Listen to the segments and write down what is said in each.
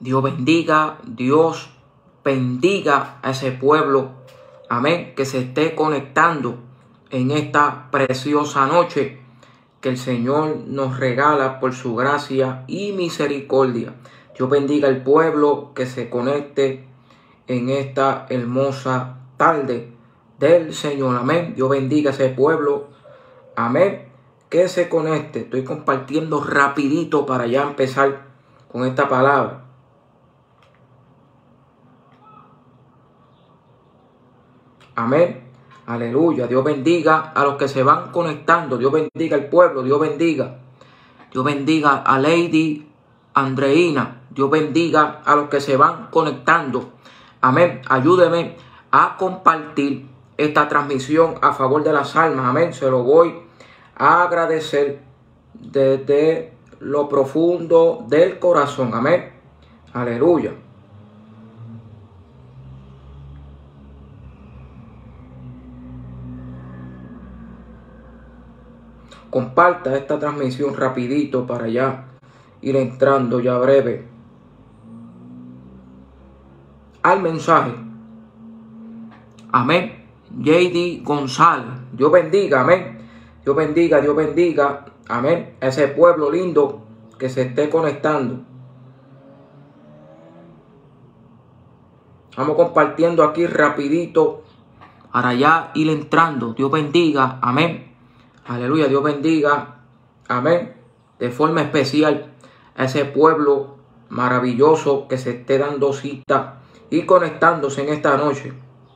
Dios bendiga a ese pueblo, amén, que se esté conectando en esta preciosa noche que el Señor nos regala por su gracia y misericordia. Dios bendiga al pueblo que se conecte en esta hermosa tarde del Señor, amén. Dios bendiga a ese pueblo, amén, que se conecte. Estoy compartiendo rapidito para ya empezar con esta palabra. Amén. Aleluya. Dios bendiga a los que se van conectando. Dios bendiga al pueblo. Dios bendiga. Dios bendiga a Lady Andreina. Dios bendiga a los que se van conectando. Amén. Ayúdeme a compartir esta transmisión a favor de las almas. Amén. Se lo voy a agradecer desde lo profundo del corazón. Amén. Aleluya. Comparta esta transmisión rapidito para ya ir entrando ya breve al mensaje. Amén. JD González. Dios bendiga. Amén. Dios bendiga. Dios bendiga. Amén. Ese pueblo lindo que se esté conectando. Vamos compartiendo aquí rapidito para ya ir entrando. Dios bendiga. Amén. Aleluya, Dios bendiga, amén, de forma especial a ese pueblo maravilloso que se esté dando cita y conectándose en esta noche.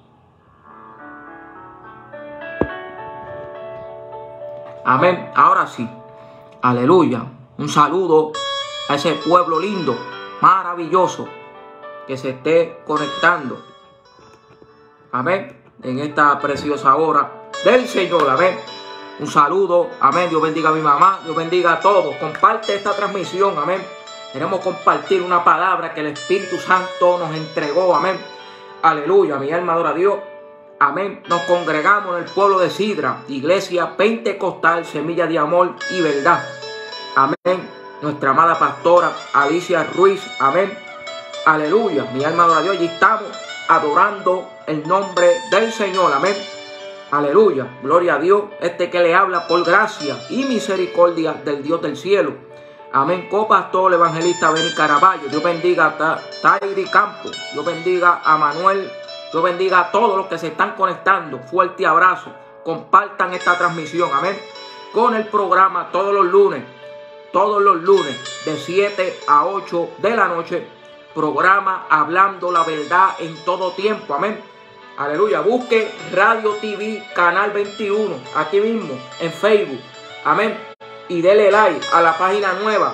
Amén, ahora sí, aleluya, un saludo a ese pueblo lindo, maravilloso que se esté conectando, amén, en esta preciosa hora del Señor, amén. Un saludo, amén. Dios bendiga a mi mamá, Dios bendiga a todos. Comparte esta transmisión, amén. Queremos compartir una palabra que el Espíritu Santo nos entregó, amén. Aleluya, mi alma adora a Dios, amén. Nos congregamos en el pueblo de Sidra, Iglesia Pentecostal, Semilla de Amor y Verdad, amén. Nuestra amada pastora Alicia Ruiz, amén. Aleluya, mi alma adora a Dios. Y estamos adorando el nombre del Señor, amén. Aleluya, gloria a Dios, este que le habla por gracia y misericordia del Dios del cielo. Amén, copastor evangelista Benny Caraballo. Dios bendiga a Tairi Campos. Dios bendiga a Manuel. Dios bendiga a todos los que se están conectando. Fuerte abrazo. Compartan esta transmisión, amén. Con el programa todos los lunes de 7 a 8 de la noche. Programa Hablando la Verdad en todo tiempo, amén. Aleluya, busque Radio TV Canal 21, aquí mismo, en Facebook, amén, y dele like a la página nueva,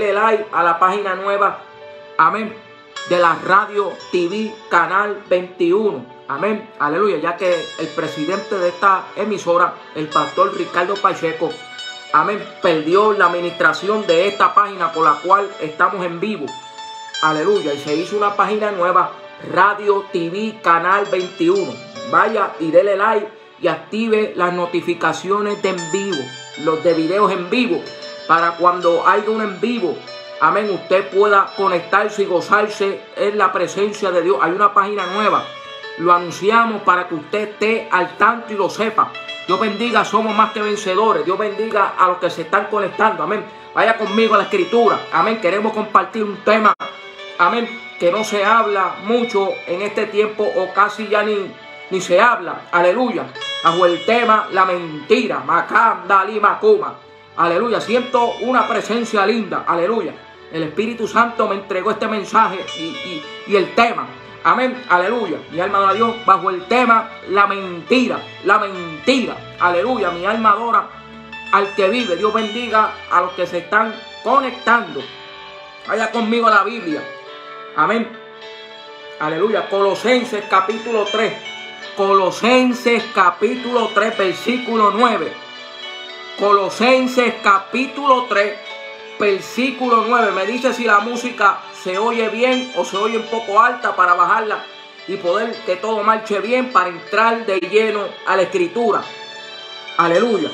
amén, de la Radio TV Canal 21, amén, aleluya, ya que el presidente de esta emisora, el pastor Ricardo Pacheco, amén, perdió la administración de esta página por la cual estamos en vivo, aleluya, y se hizo una página nueva, Radio TV Canal 21. Vaya y dele like y active las notificaciones de en vivo, los de videos en vivo, para cuando haya un en vivo, amén, usted pueda conectarse y gozarse en la presencia de Dios. Hay una página nueva, lo anunciamos para que usted esté al tanto y lo sepa. Dios bendiga, somos más que vencedores. Dios bendiga a los que se están conectando, amén. Vaya conmigo a la escritura, amén. Queremos compartir un tema, amén, que no se habla mucho en este tiempo o casi ya ni se habla, aleluya, bajo el tema la mentira, Macam, Dalí, Macuma, aleluya. Siento una presencia linda, aleluya. El Espíritu Santo me entregó este mensaje y el tema, amén, aleluya. Mi alma adora a Dios bajo el tema la mentira, aleluya. Mi alma adora al que vive. Dios bendiga a los que se están conectando. Vaya conmigo a la Biblia. Amén. Aleluya. Colosenses capítulo 3. Colosenses capítulo 3, versículo 9. Colosenses capítulo 3, versículo 9. Me dice si la música se oye bien o se oye un poco alta para bajarla y poder que todo marche bien para entrar de lleno a la escritura. Aleluya.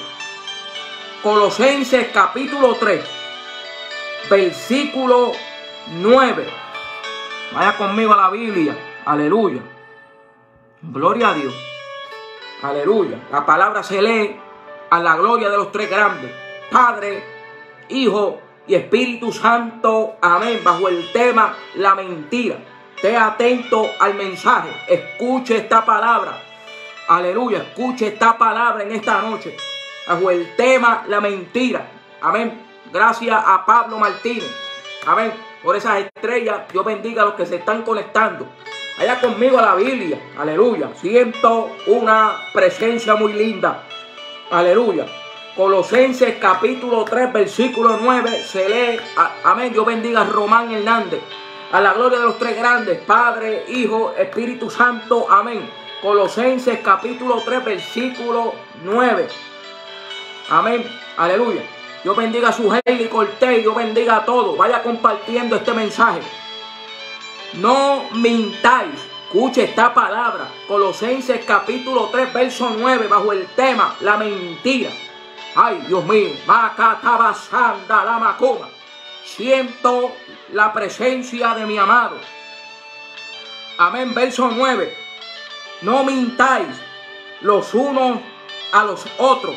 Colosenses capítulo 3, versículo 9. Vaya conmigo a la Biblia. Aleluya. Gloria a Dios. Aleluya. La palabra se lee a la gloria de los tres grandes: Padre, Hijo y Espíritu Santo. Amén. Bajo el tema la mentira. Esté atento al mensaje. Escuche esta palabra. Aleluya. Escuche esta palabra en esta noche. Bajo el tema la mentira. Amén. Gracias a Pablo Martínez. Amén. Por esas estrellas. Dios bendiga a los que se están conectando. Vaya conmigo a la Biblia. Aleluya. Siento una presencia muy linda. Aleluya. Colosenses capítulo 3 versículo 9 se lee. Amén. Dios bendiga a Román Hernández. A la gloria de los tres grandes: Padre, Hijo, Espíritu Santo. Amén. Colosenses capítulo 3 versículo 9. Amén. Aleluya. Dios bendiga a su Heili Cortés. Dios bendiga a todos. Vaya compartiendo este mensaje. No mintáis. Escuche esta palabra. Colosenses capítulo 3 verso 9 bajo el tema la mentira. Ay, Dios mío. Macatabasanda la macoma. Siento la presencia de mi amado. Amén. Verso 9. No mintáis los unos a los otros,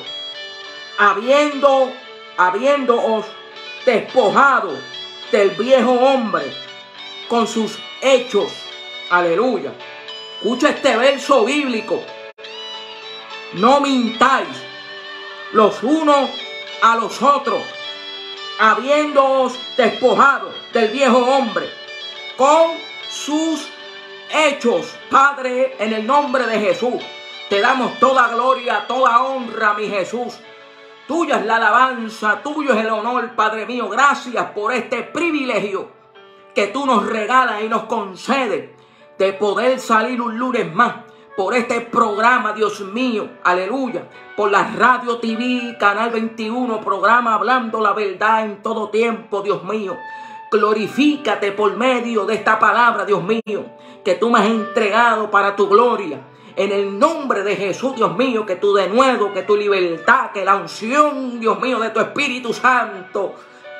habiéndoos despojado del viejo hombre con sus hechos. Aleluya. Escucha este verso bíblico. No mintáis los unos a los otros, habiéndoos despojado del viejo hombre con sus hechos. Padre, en el nombre de Jesús, te damos toda gloria, toda honra, mi Jesús. Tuya es la alabanza, tuyo es el honor, Padre mío. Gracias por este privilegio que tú nos regalas y nos concedes de poder salir un lunes más por este programa, Dios mío. Aleluya. Por la Radio TV, Canal 21, programa Hablando la Verdad en todo tiempo, Dios mío. Glorifícate por medio de esta palabra, Dios mío, que tú me has entregado para tu gloria. En el nombre de Jesús, Dios mío, que tu denuedo, que tu libertad, que la unción, Dios mío, de tu Espíritu Santo,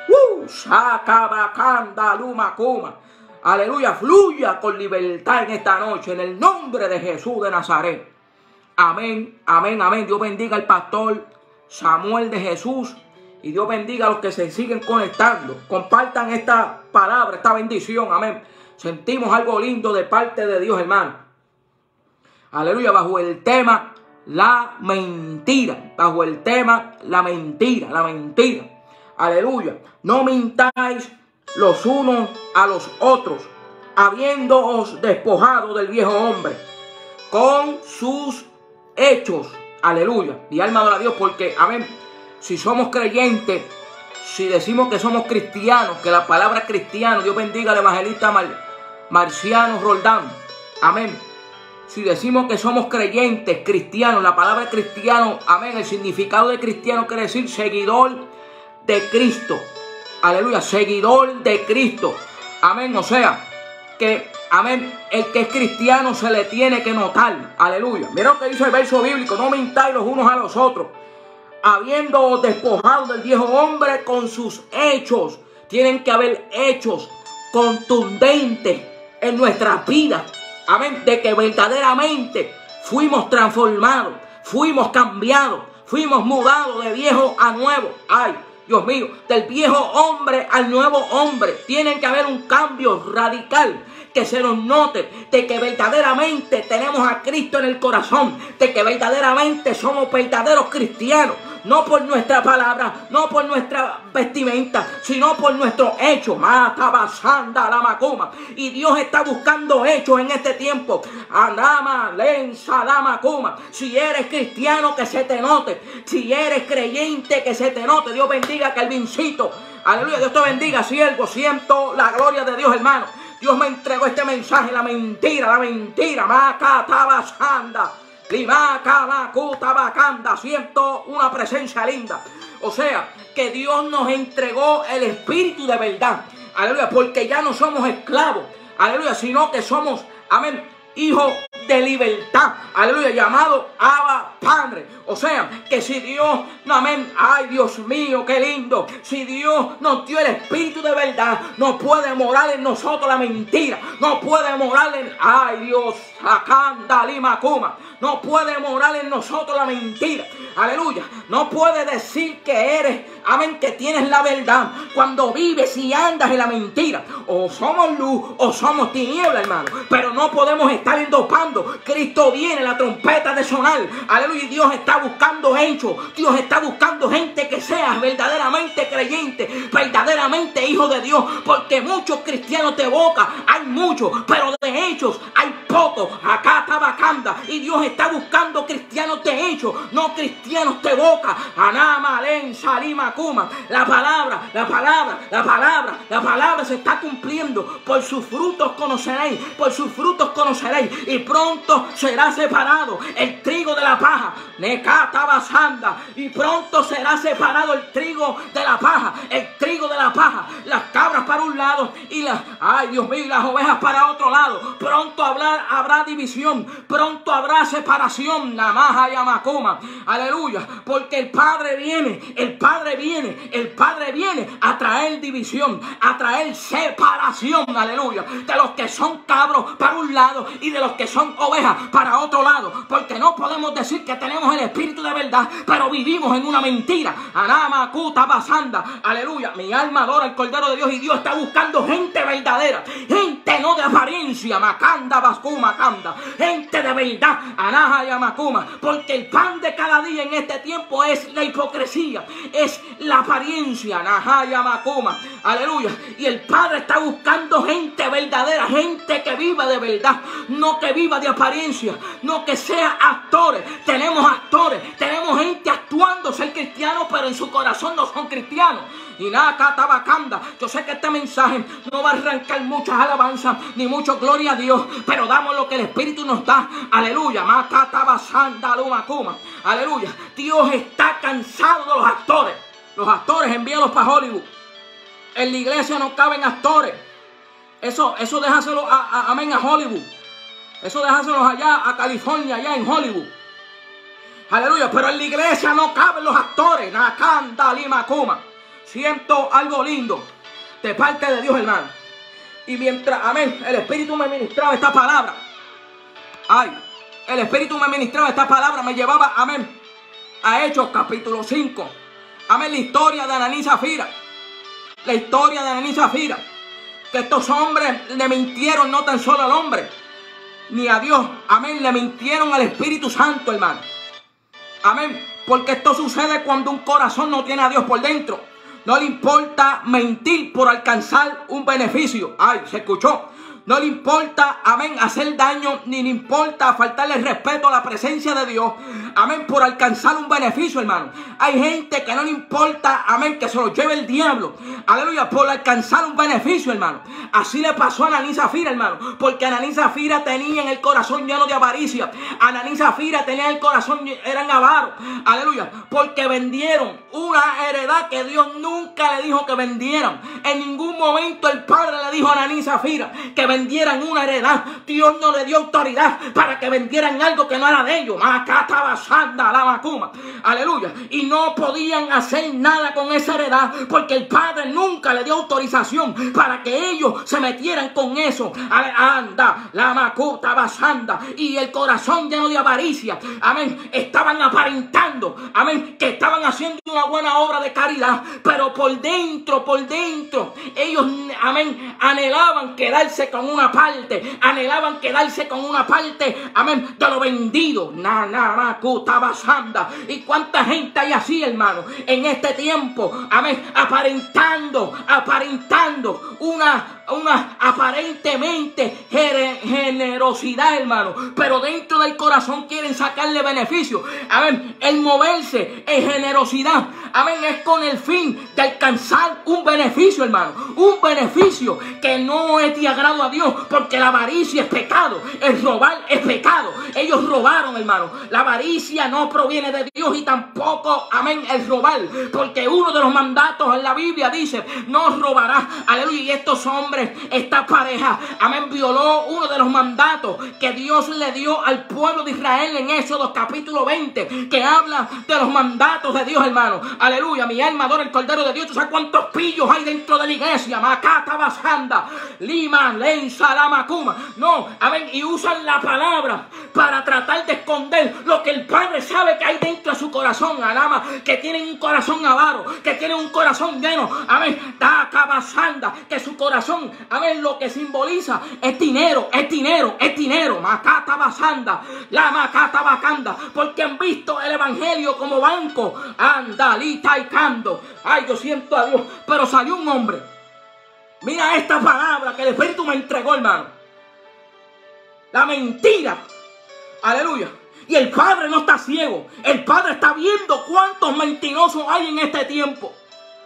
Sacabacanda, Lumacoma, aleluya, fluya con libertad en esta noche, en el nombre de Jesús de Nazaret. Amén, amén, amén. Dios bendiga al pastor Samuel de Jesús. Y Dios bendiga a los que se siguen conectando. Compartan esta palabra, esta bendición. Amén. Sentimos algo lindo de parte de Dios, hermano. Aleluya. Bajo el tema la mentira. Bajo el tema la mentira. La mentira. Aleluya. No mintáis los unos a los otros, habiéndoos despojado del viejo hombre con sus hechos. Aleluya. Mi alma adora a Dios porque, amén, si somos creyentes, si decimos que somos cristianos, que la palabra cristiano, Dios bendiga al evangelista Marciano Roldán. Amén. Si decimos que somos creyentes, cristianos, la palabra cristiano, amén, el significado de cristiano quiere decir seguidor de Cristo. Aleluya, seguidor de Cristo. Amén, o sea, que, amén, el que es cristiano se le tiene que notar. Aleluya. Mira lo que dice el verso bíblico: no mintáis los unos a los otros, habiendo despojado del viejo hombre con sus hechos. Tienen que haber hechos contundentes en nuestras vidas. Amén. De que verdaderamente fuimos transformados, fuimos cambiados, fuimos mudados de viejo a nuevo. Ay, Dios mío, del viejo hombre al nuevo hombre. Tiene que haber un cambio radical, que se nos note de que verdaderamente tenemos a Cristo en el corazón, de que verdaderamente somos verdaderos cristianos, no por nuestra palabra, no por nuestra vestimenta, sino por nuestros hechos. Matabasanda la macoma. Y Dios está buscando hechos en este tiempo. Anama lensa la macoma. Si eres cristiano, que se te note. Si eres creyente, que se te note. Dios bendiga a Calvincito. Aleluya. Dios te bendiga, siervo. Siento la gloria de Dios, hermano. Dios me entregó este mensaje, la mentira, la mentira. Macatabasanda. Siento una presencia linda. O sea, que Dios nos entregó el espíritu de verdad. Aleluya, porque ya no somos esclavos. Aleluya, sino que somos, amén, hijos de libertad, aleluya, llamado Abba Padre. O sea, que si Dios, no, amén, ay Dios mío, qué lindo, si Dios nos dio el Espíritu de verdad, no puede morar en nosotros la mentira, no puede morar en, ay Dios, Akanda Lima Kuma, no puede morar en nosotros la mentira, aleluya, no puede decir que eres, amén, que tienes la verdad, cuando vives y andas en la mentira. O somos luz o somos tiniebla, hermano, pero no podemos estar endopando. Cristo viene, la trompeta de sonar, aleluya, y Dios está buscando hechos, Dios está buscando gente que sea verdaderamente creyente, verdaderamente hijo de Dios, porque muchos cristianos de boca hay muchos, pero de hechos hay pocos. Acá está Bacanda, y Dios está buscando cristianos de hechos, no cristianos de boca. Anama, Len, Salima, Kuma. La palabra se está cumpliendo. Por sus frutos conoceréis, por sus frutos conoceréis, y pronto será separado el trigo de la paja. Necata Basanda, y pronto será separado el trigo de la paja, el trigo de la paja, las cabras para un lado y las, ay Dios mío, y las ovejas para otro lado. Pronto habrá división, pronto habrá separación. Namaja y Amakuma, aleluya, porque el Padre viene a traer división, a traer separación, aleluya, de los que son cabros para un lado y de los que son ovejas para otro lado, porque no podemos decir que tenemos el Espíritu de verdad, pero vivimos en una mentira. Anama, Kuta, Basanda, aleluya, mi alma adora al Cordero de Dios, y Dios está buscando gente verdadera, gente no de apariencia, Makanda, Baskuma, Kanda, gente de verdad, Anaja y Amakuma, porque el pan de cada día en este tiempo es la hipocresía, es la apariencia, Anaja y Amakuma, aleluya, y el Padre está buscando gente verdadera, gente que viva de verdad, no que viva de apariencia, no que sea actores. Tenemos actores, tenemos gente actuando ser cristianos, pero en su corazón no son cristianos. Y nada, Catabacanda, yo sé que este mensaje no va a arrancar muchas alabanzas ni mucho gloria a Dios, pero damos lo que el Espíritu nos da, aleluya, Macatabasanda, Lumakuma, aleluya. Dios está cansado de los actores envíalos para Hollywood. En la iglesia no caben actores, eso déjaselo amén, a Hollywood, eso déjaselo allá a California, allá en Hollywood. Aleluya, pero en la iglesia no caben los actores. Nakanda Lima Kuma. Siento algo lindo de parte de Dios, hermano. Y mientras, amén, el Espíritu me ministraba esta palabra. El Espíritu me ministraba esta palabra, me llevaba, amén, a Hechos capítulo 5. Amén, la historia de Ananí y Zafira. La historia de Ananí y Zafira. Que estos hombres le mintieron no tan solo al hombre, ni a Dios. Amén, le mintieron al Espíritu Santo, hermano. Amén, porque esto sucede cuando un corazón no tiene a Dios por dentro. No le importa mentir por alcanzar un beneficio. Se escuchó. No le importa, amén, hacer daño, ni le importa faltarle respeto a la presencia de Dios, amén, por alcanzar un beneficio, hermano. Hay gente que no le importa, amén, que se lo lleve el diablo, aleluya, por alcanzar un beneficio, hermano. Así le pasó a Ananí y Zafira, hermano, porque Ananí y Zafira tenían el corazón lleno de avaricia. Ananí y Zafira tenían el corazón, eran avaros, aleluya, porque vendieron una heredad que Dios nunca le dijo que vendieran. En ningún momento el Padre le dijo a Ananí y Zafira que vendieran una heredad. Dios no le dio autoridad para que vendieran algo que no era de ellos. Aleluya. Y no podían hacer nada con esa heredad porque el Padre nunca le dio autorización para que ellos se metieran con eso. Anda, la macuta basanda. Y el corazón lleno de avaricia. Amén. Estaban aparentando. Amén. Que estaban haciendo una buena obra de caridad. Pero por dentro, ellos, amén, anhelaban quedarse con una parte, anhelaban quedarse con una parte, amén, de lo vendido. Y cuánta gente hay así, hermano, en este tiempo, amén, aparentando una aparentemente generosidad, hermano, pero dentro del corazón quieren sacarle beneficio. Amén, el moverse en generosidad, amén, es con el fin de alcanzar un beneficio, hermano, un beneficio que no es de agrado a Dios, porque la avaricia es pecado, el robar es pecado. Ellos robaron, hermano. La avaricia no proviene de Dios. Dios, y tampoco, amén, el robar, porque uno de los mandatos en la Biblia dice, no robarás, aleluya. Y estos hombres, esta pareja, amén, violó uno de los mandatos que Dios le dio al pueblo de Israel en Éxodo capítulo 20, que habla de los mandatos de Dios, hermano. Aleluya, mi alma adora el Cordero de Dios. ¿Tú sabes cuántos pillos hay dentro de la iglesia? Macata basanda, lima, lenza, la macuma. No, amén, y usan la palabra para tratar de esconder lo que el Padre sabe que hay dentro de su corazón, alama, que tienen un corazón avaro, que tienen un corazón lleno, amén, taca basanda, que su corazón, amén, lo que simboliza es dinero, es dinero, es dinero. Macata basanda, la macata bacanda, porque han visto el evangelio como banco, andalita y cando. Ay, yo siento a Dios. Pero salió un hombre, mira esta palabra que el Espíritu me entregó, hermano, la mentira, aleluya. Y el Padre no está ciego, el Padre está viendo cuántos mentirosos hay en este tiempo.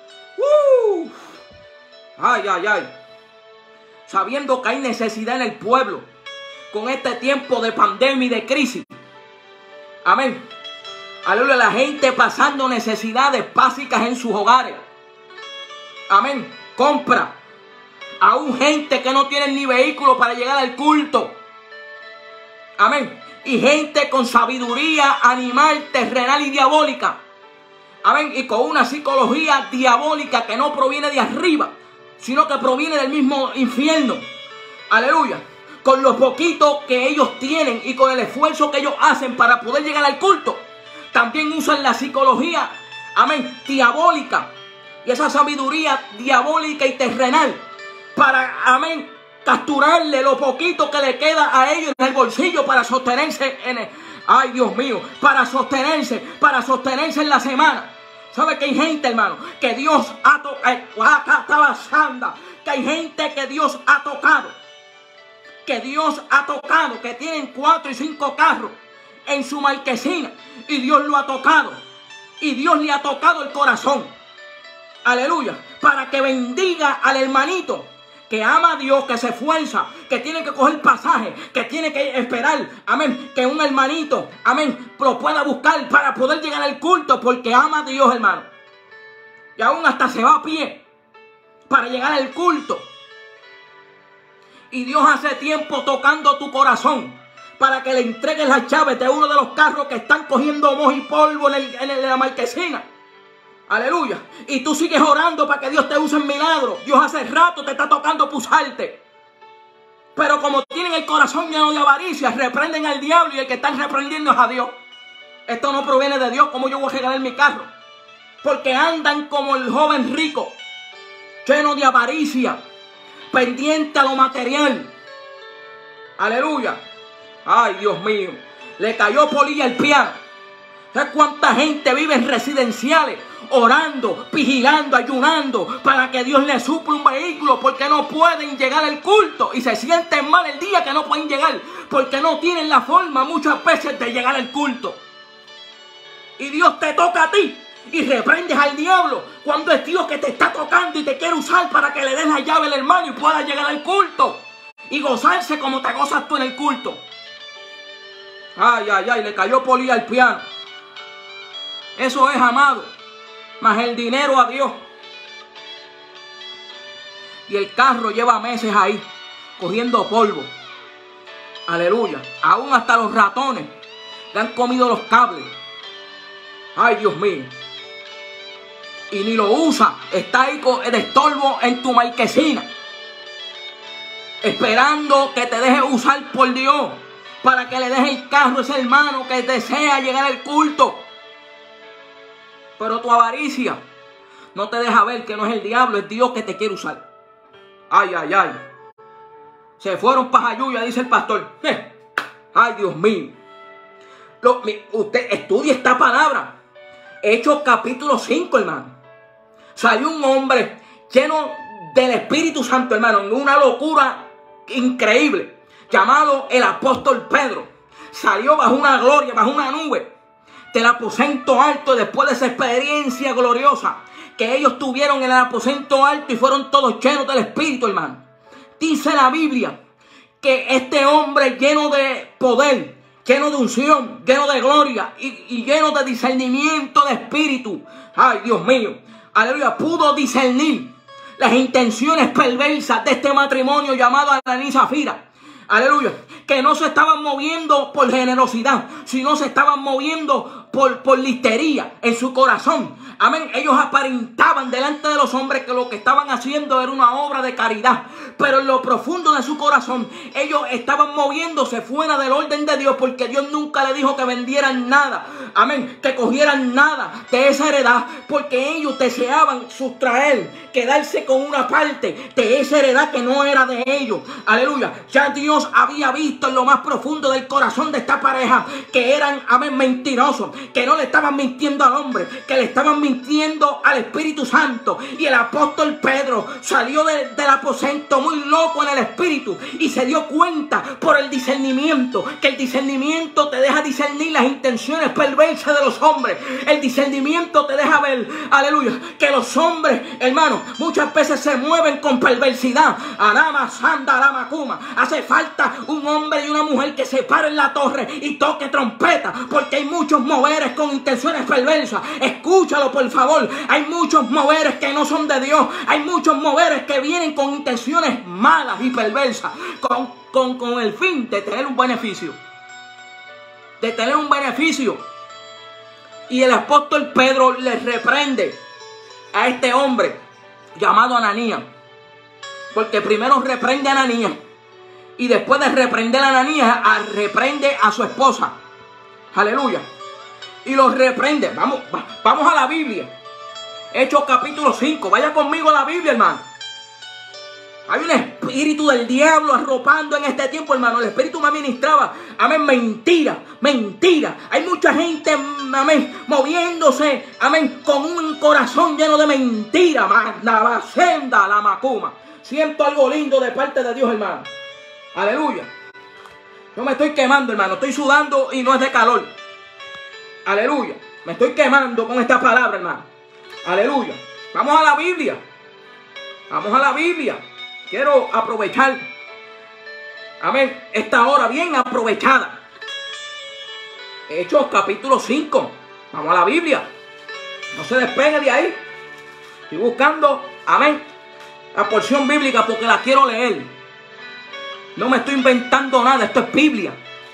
Ay, ay, ay. Sabiendo que hay necesidad en el pueblo con este tiempo de pandemia y de crisis. Amén. Aleluya, la gente pasando necesidades básicas en sus hogares. Amén. Compra. Aún gente que no tiene ni vehículo para llegar al culto. Amén. Y gente con sabiduría animal, terrenal y diabólica. Amén. Y con una psicología diabólica que no proviene de arriba, sino que proviene del mismo infierno. Aleluya. Con lo poquito que ellos tienen y con el esfuerzo que ellos hacen para poder llegar al culto, también usan la psicología, amén, diabólica. Y esa sabiduría diabólica y terrenal para, amén, capturarle lo poquito que le queda a ellos en el bolsillo para sostenerse en el, ay, Dios mío, para sostenerse en la semana. ¿Sabe que hay gente, hermano, que Dios ha tocado? Que hay gente que Dios ha tocado. Que tienen 4 y 5 carros en su marquesina. Y Dios lo ha tocado. Y Dios le ha tocado el corazón. Aleluya. Para que bendiga al hermanito que ama a Dios, que se esfuerza, que tiene que coger pasaje, que tiene que esperar, amén, que un hermanito, amén, lo pueda buscar para poder llegar al culto, porque ama a Dios, hermano. Y aún hasta se va a pie para llegar al culto. Y Dios hace tiempo tocando tu corazón para que le entregues las llaves de uno de los carros que están cogiendo moho y polvo en la marquesina. Aleluya. Y tú sigues orando para que Dios te use en milagro. Dios hace rato te está tocando pulsarte. Pero como tienen el corazón lleno de avaricia, reprenden al diablo y el que están reprendiendo es a Dios. Esto no proviene de Dios. ¿Cómo yo voy a regalar mi carro? Porque andan como el joven rico, lleno de avaricia, pendiente a lo material. Aleluya. Ay, Dios mío. Le cayó polilla al piano. ¿Sabes cuánta gente vive en residenciales orando, vigilando, ayunando para que Dios les supla un vehículo, porque no pueden llegar al culto y se sienten mal el día que no pueden llegar, porque no tienen la forma muchas veces de llegar al culto? Y Dios te toca a ti y reprendes al diablo cuando es Dios que te está tocando y te quiere usar para que le des la llave al hermano y pueda llegar al culto y gozarse como te gozas tú en el culto. Ay, ay, ay, le cayó polilla al piano. Eso es, amado, más el dinero a Dios. Y el carro lleva meses ahí, cogiendo polvo. Aleluya. Aún hasta los ratones le han comido los cables. Ay, Dios mío. Y ni lo usa. Está ahí con el estorbo en tu marquesina, esperando que te deje usar por Dios, para que le deje el carro a ese hermano que desea llegar al culto. Pero tu avaricia no te deja ver que no es el diablo, es Dios que te quiere usar. Ay, ay, ay. Se fueron para Jayuya, dice el pastor. Ay, Dios mío. Usted estudie esta palabra. Hechos capítulo 5, hermano. Salió un hombre lleno del Espíritu Santo, hermano, en una locura increíble, llamado el apóstol Pedro. Salió bajo una gloria, bajo una nube del aposento alto, después de esa experiencia gloriosa que ellos tuvieron en el aposento alto y fueron todos llenos del Espíritu, hermano. Dice la Biblia que este hombre lleno de poder, lleno de unción, lleno de gloria y lleno de discernimiento de espíritu. Ay, Dios mío, aleluya, pudo discernir las intenciones perversas de este matrimonio llamado Ananías y Zafira. Aleluya, que no se estaban moviendo por generosidad, sino se estaban moviendo por listería en su corazón. Amén. Ellos aparentaban delante de los hombres que lo que estaban haciendo era una obra de caridad, pero en lo profundo de su corazón ellos estaban moviéndose fuera del orden de Dios, porque Dios nunca le dijo que vendieran nada. Amén. Que cogieran nada de esa heredad, porque ellos deseaban sustraer, quedarse con una parte de esa heredad que no era de ellos. Aleluya. Ya Dios había visto en lo más profundo del corazón de esta pareja que eran, amén, mentirosos, que no le estaban mintiendo al hombre, que le estaban mintiendo al Espíritu Santo. Y el apóstol Pedro salió del aposento muy loco en el espíritu y se dio cuenta por el discernimiento, que el discernimiento te deja discernir las intenciones perversas de los hombres. El discernimiento te deja ver, aleluya, que los hombres, hermanos, muchas veces se mueven con perversidad. Arama, sanda, arama, kuma. Hace falta un hombre y una mujer que se pare en la torre y toque trompeta, porque hay muchos moveres con intenciones perversas. Escúchalo, por favor. Hay muchos moveres que no son de Dios. Hay muchos moveres que vienen con intenciones malas y perversas, con el fin de tener un beneficio. De tener un beneficio. Y el apóstol Pedro le reprende a este hombre llamado Ananías, porque primero reprende a Ananías y después de reprender a Ananías reprende a su esposa. Aleluya. Y los reprende. Vamos a la Biblia. Hechos capítulo 5. Vaya conmigo a la Biblia, hermano. Hay un espíritu del diablo arropando en este tiempo, hermano. El espíritu me ministraba. Amén. Mentira. Mentira. Hay mucha gente, amén, moviéndose, amén, con un corazón lleno de mentira. La senda, la macuma. Siento algo lindo de parte de Dios, hermano. Aleluya. Yo me estoy quemando, hermano. Estoy sudando y no es de calor. Aleluya. Me estoy quemando con esta palabra, hermano. Aleluya. Vamos a la Biblia. Vamos a la Biblia. Quiero aprovechar, amén, esta hora bien aprovechada. Hechos capítulo 5. Vamos a la Biblia. No se despegue de ahí. Estoy buscando, amén, la porción bíblica porque la quiero leer. No me estoy inventando nada. Esto es Biblia.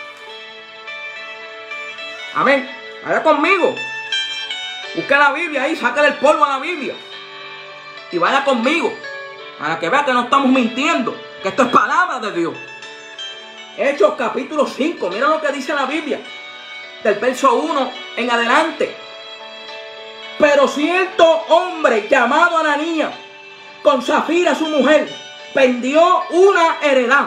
Amén. Vaya conmigo. Busque la Biblia ahí. Sácale el polvo a la Biblia. Y vaya conmigo. Para que vea que no estamos mintiendo. Que esto es palabra de Dios. Hechos capítulo 5. Mira lo que dice la Biblia. Del verso 1 en adelante. Pero cierto hombre llamado Ananías, con Zafira su mujer, vendió una heredad.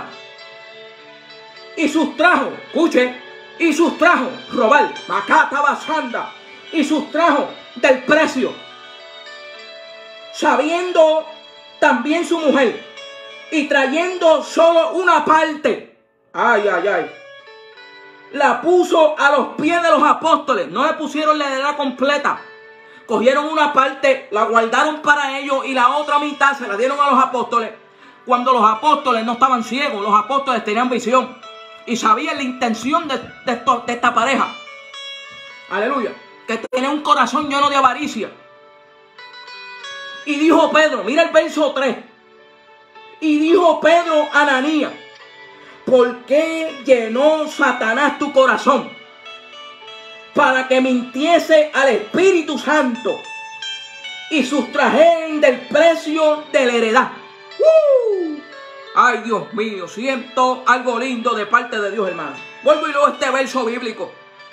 Y sustrajo, escuche, y sustrajo, robar, macata basanda, y sustrajo del precio, sabiendo también su mujer, y trayendo solo una parte, ay, ay, ay, la puso a los pies de los apóstoles. No le pusieron la heredad completa, cogieron una parte, la guardaron para ellos y la otra mitad se la dieron a los apóstoles. Cuando los apóstoles no estaban ciegos, los apóstoles tenían visión y sabían la intención de esta pareja. Aleluya. Que tenía un corazón lleno de avaricia. Y dijo Pedro, mira el verso 3. Y dijo Pedro a Ananías, ¿por qué llenó Satanás tu corazón? Para que mintiese al Espíritu Santo y sustrajeren del precio de la heredad. Ay, Dios mío, siento algo lindo de parte de Dios, hermano. Vuelvo y leo este verso bíblico.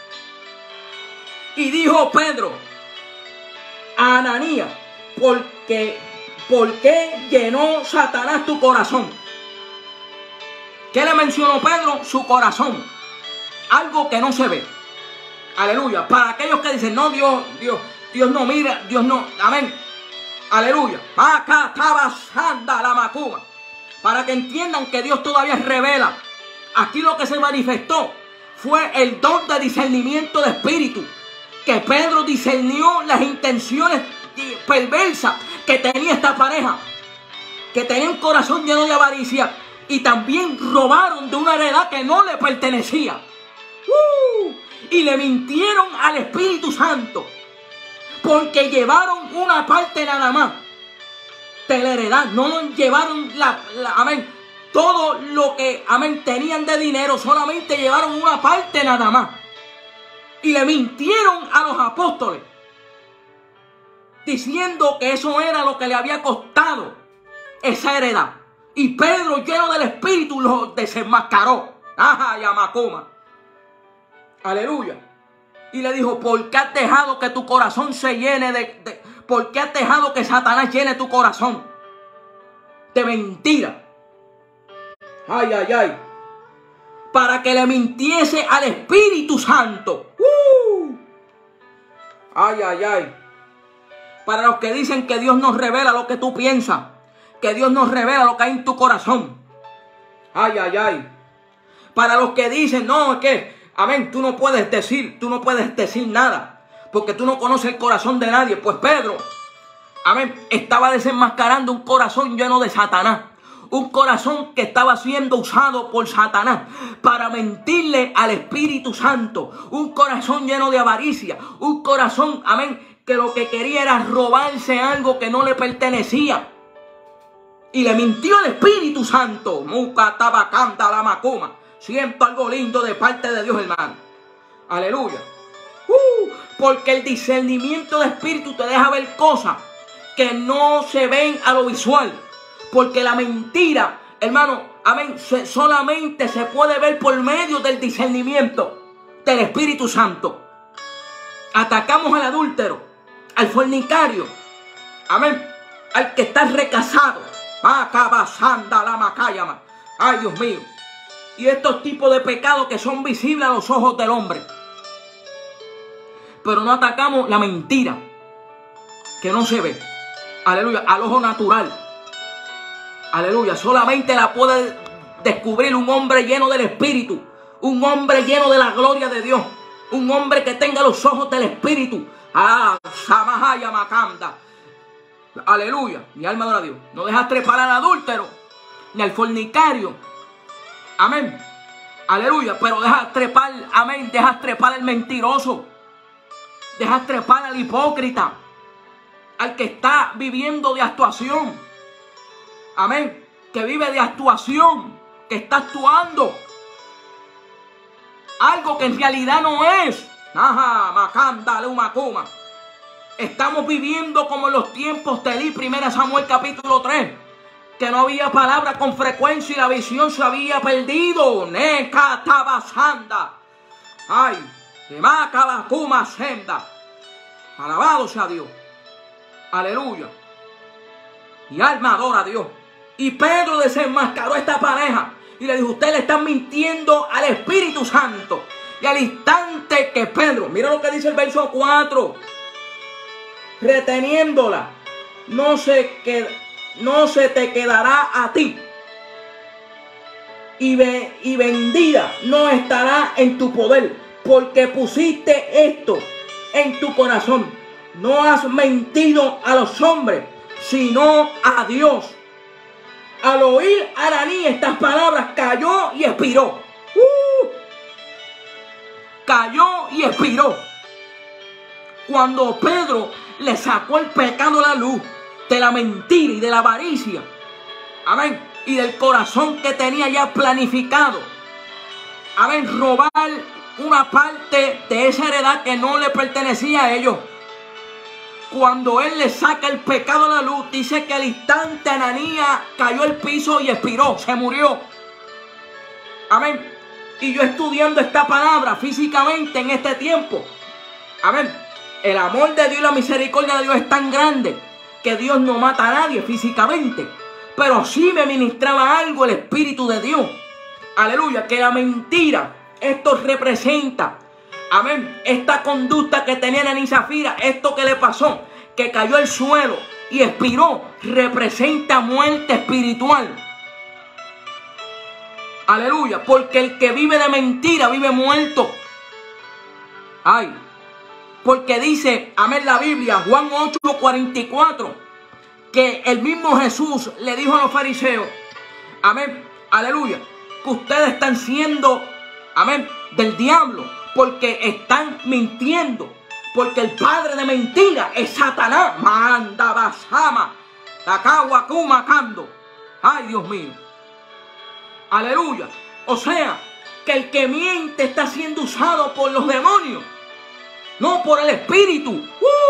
Y dijo Pedro a Ananías, ¿por qué llenó Satanás tu corazón? ¿Qué le mencionó Pedro? Su corazón. Algo que no se ve. Aleluya. Para aquellos que dicen, no, Dios no mira, Dios no, amén. Aleluya. Acá estaba sanda la macuma. Para que entiendan que Dios todavía revela. Aquí lo que se manifestó fue el don de discernimiento de espíritu. Que Pedro discernió las intenciones perversas que tenía esta pareja. Que tenía un corazón lleno de avaricia. Y también robaron de una heredad que no le pertenecía. Y le mintieron al Espíritu Santo. Porque llevaron una parte nada más de la heredad. No llevaron amén, todo lo que, amén, tenían de dinero. Solamente llevaron una parte nada más. Y le mintieron a los apóstoles, diciendo que eso era lo que le había costado esa heredad. Y Pedro, lleno del Espíritu, los desenmascaró. Ajá, Yamacoma. Aleluya. Y le dijo: ¿por qué has dejado que tu corazón se llene por qué has dejado que Satanás llene tu corazón de mentira? Ay, ay, ay. Para que le mintiese al Espíritu Santo. Ay, ay, ay. Para los que dicen que Dios nos revela lo que tú piensas, que Dios nos revela lo que hay en tu corazón. Ay, ay, ay. Para los que dicen, no, es que, amén, tú no puedes decir nada, porque tú no conoces el corazón de nadie. Pues Pedro, amén, estaba desenmascarando un corazón lleno de Satanás. Un corazón que estaba siendo usado por Satanás para mentirle al Espíritu Santo. Un corazón lleno de avaricia. Un corazón, amén, que lo que quería era robarse algo que no le pertenecía. Y le mintió al Espíritu Santo. Muca tabacanta la macuma. Siento algo lindo de parte de Dios, hermano. Aleluya. Porque el discernimiento de espíritu te deja ver cosas que no se ven a lo visual. Porque la mentira, hermano, amén, solamente se puede ver por medio del discernimiento del Espíritu Santo. Atacamos al adúltero, al fornicario, amén, al que está recasado. Ay, Dios mío. Y estos tipos de pecados que son visibles a los ojos del hombre. Pero no atacamos la mentira, que no se ve. Aleluya, al ojo natural. Aleluya, solamente la puede descubrir un hombre lleno del Espíritu. Un hombre lleno de la gloria de Dios. Un hombre que tenga los ojos del Espíritu. Samahaya Macanda. Aleluya, mi alma adora a Dios. No dejas trepar al adúltero, ni al fornicario. Amén. Aleluya, pero dejas trepar, amén, dejas trepar al mentiroso. Dejas trepar al hipócrita. Al que está viviendo de actuación. Amén. Que vive de actuación. Que está actuando algo que en realidad no es. Ajá, Macanda, Lumacuma. Estamos viviendo como en los tiempos de Elí, 1 Samuel capítulo 3. Que no había palabra con frecuencia y la visión se había perdido. Neca tabasanda. Ay, Macabacuma senda. Alabado sea Dios. Aleluya. Mi alma adora a Dios. Y Pedro desenmascaró a esta pareja y le dijo: ustedes le están mintiendo al Espíritu Santo. Y al instante que Pedro, mira lo que dice el verso 4, reteniéndola, no se te quedará a ti, y vendida no estará en tu poder, porque pusiste esto en tu corazón. No has mentido a los hombres, sino a Dios. Al oír Ananí estas palabras, cayó y expiró. Cayó y expiró. Cuando Pedro le sacó el pecado a la luz, de la mentira y de la avaricia, amén, y del corazón que tenía ya planificado, amén, robar una parte de esa heredad que no le pertenecía a ellos. Cuando él le saca el pecado a la luz, dice que al instante Ananías cayó al piso y expiró, se murió. Amén. Y yo estudiando esta palabra físicamente en este tiempo. Amén. El amor de Dios y la misericordia de Dios es tan grande que Dios no mata a nadie físicamente. Pero sí me ministraba algo el Espíritu de Dios. Aleluya. Que la mentira, esto representa, amén, esta conducta que tenía Ananí y Zafira, esto que le pasó, que cayó al suelo y expiró, representa muerte espiritual. Aleluya, porque el que vive de mentira vive muerto. Ay, porque dice, amén, la Biblia, Juan 8:44, que el mismo Jesús le dijo a los fariseos, amén, aleluya, que ustedes están siendo, amén, del diablo, porque están mintiendo. Porque el padre de mentira es Satanás. Manda basama. Tacahuacumacando. Ay, Dios mío. Aleluya. O sea, que el que miente está siendo usado por los demonios, no por el espíritu.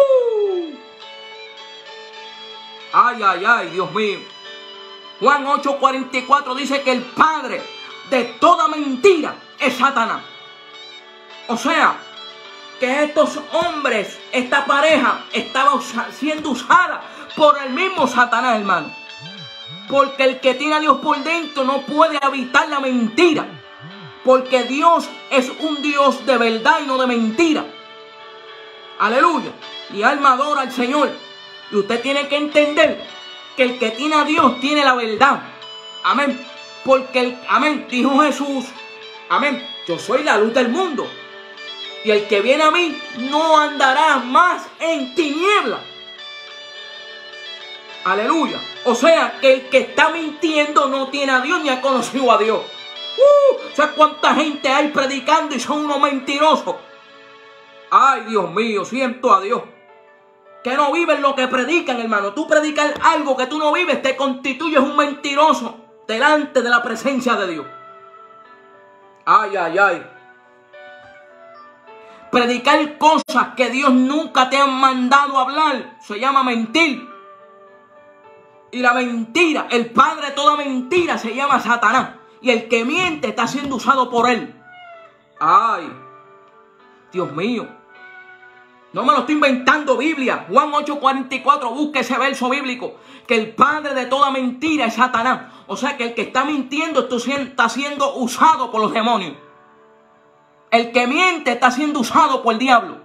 Ay, ay, ay, Dios mío. Juan 8:44 dice que el padre de toda mentira es Satanás. O sea, que estos hombres, esta pareja, estaba siendo usada por el mismo Satanás, hermano. Porque el que tiene a Dios por dentro no puede habitar la mentira. Porque Dios es un Dios de verdad y no de mentira. Aleluya. Y alma adora al Señor. Y usted tiene que entender que el que tiene a Dios tiene la verdad. Amén. Porque, amén, dijo Jesús, amén, yo soy la luz del mundo. Y el que viene a mí no andará más en tinieblas. Aleluya. O sea, que el que está mintiendo no tiene a Dios ni ha conocido a Dios. O sea, cuánta gente hay predicando y son unos mentirosos. Ay, Dios mío, siento a Dios. Que no viven lo que predican, hermano. Tú predicas algo que tú no vives, te constituyes un mentiroso delante de la presencia de Dios. Ay, ay, ay. Predicar cosas que Dios nunca te ha mandado hablar se llama mentir. Y la mentira, el padre de toda mentira se llama Satanás. Y el que miente está siendo usado por él. Ay, Dios mío. No me lo estoy inventando, Biblia. Juan 8:44, busque ese verso bíblico. Que el padre de toda mentira es Satanás. O sea que el que está mintiendo está siendo usado por los demonios. El que miente está siendo usado por el diablo.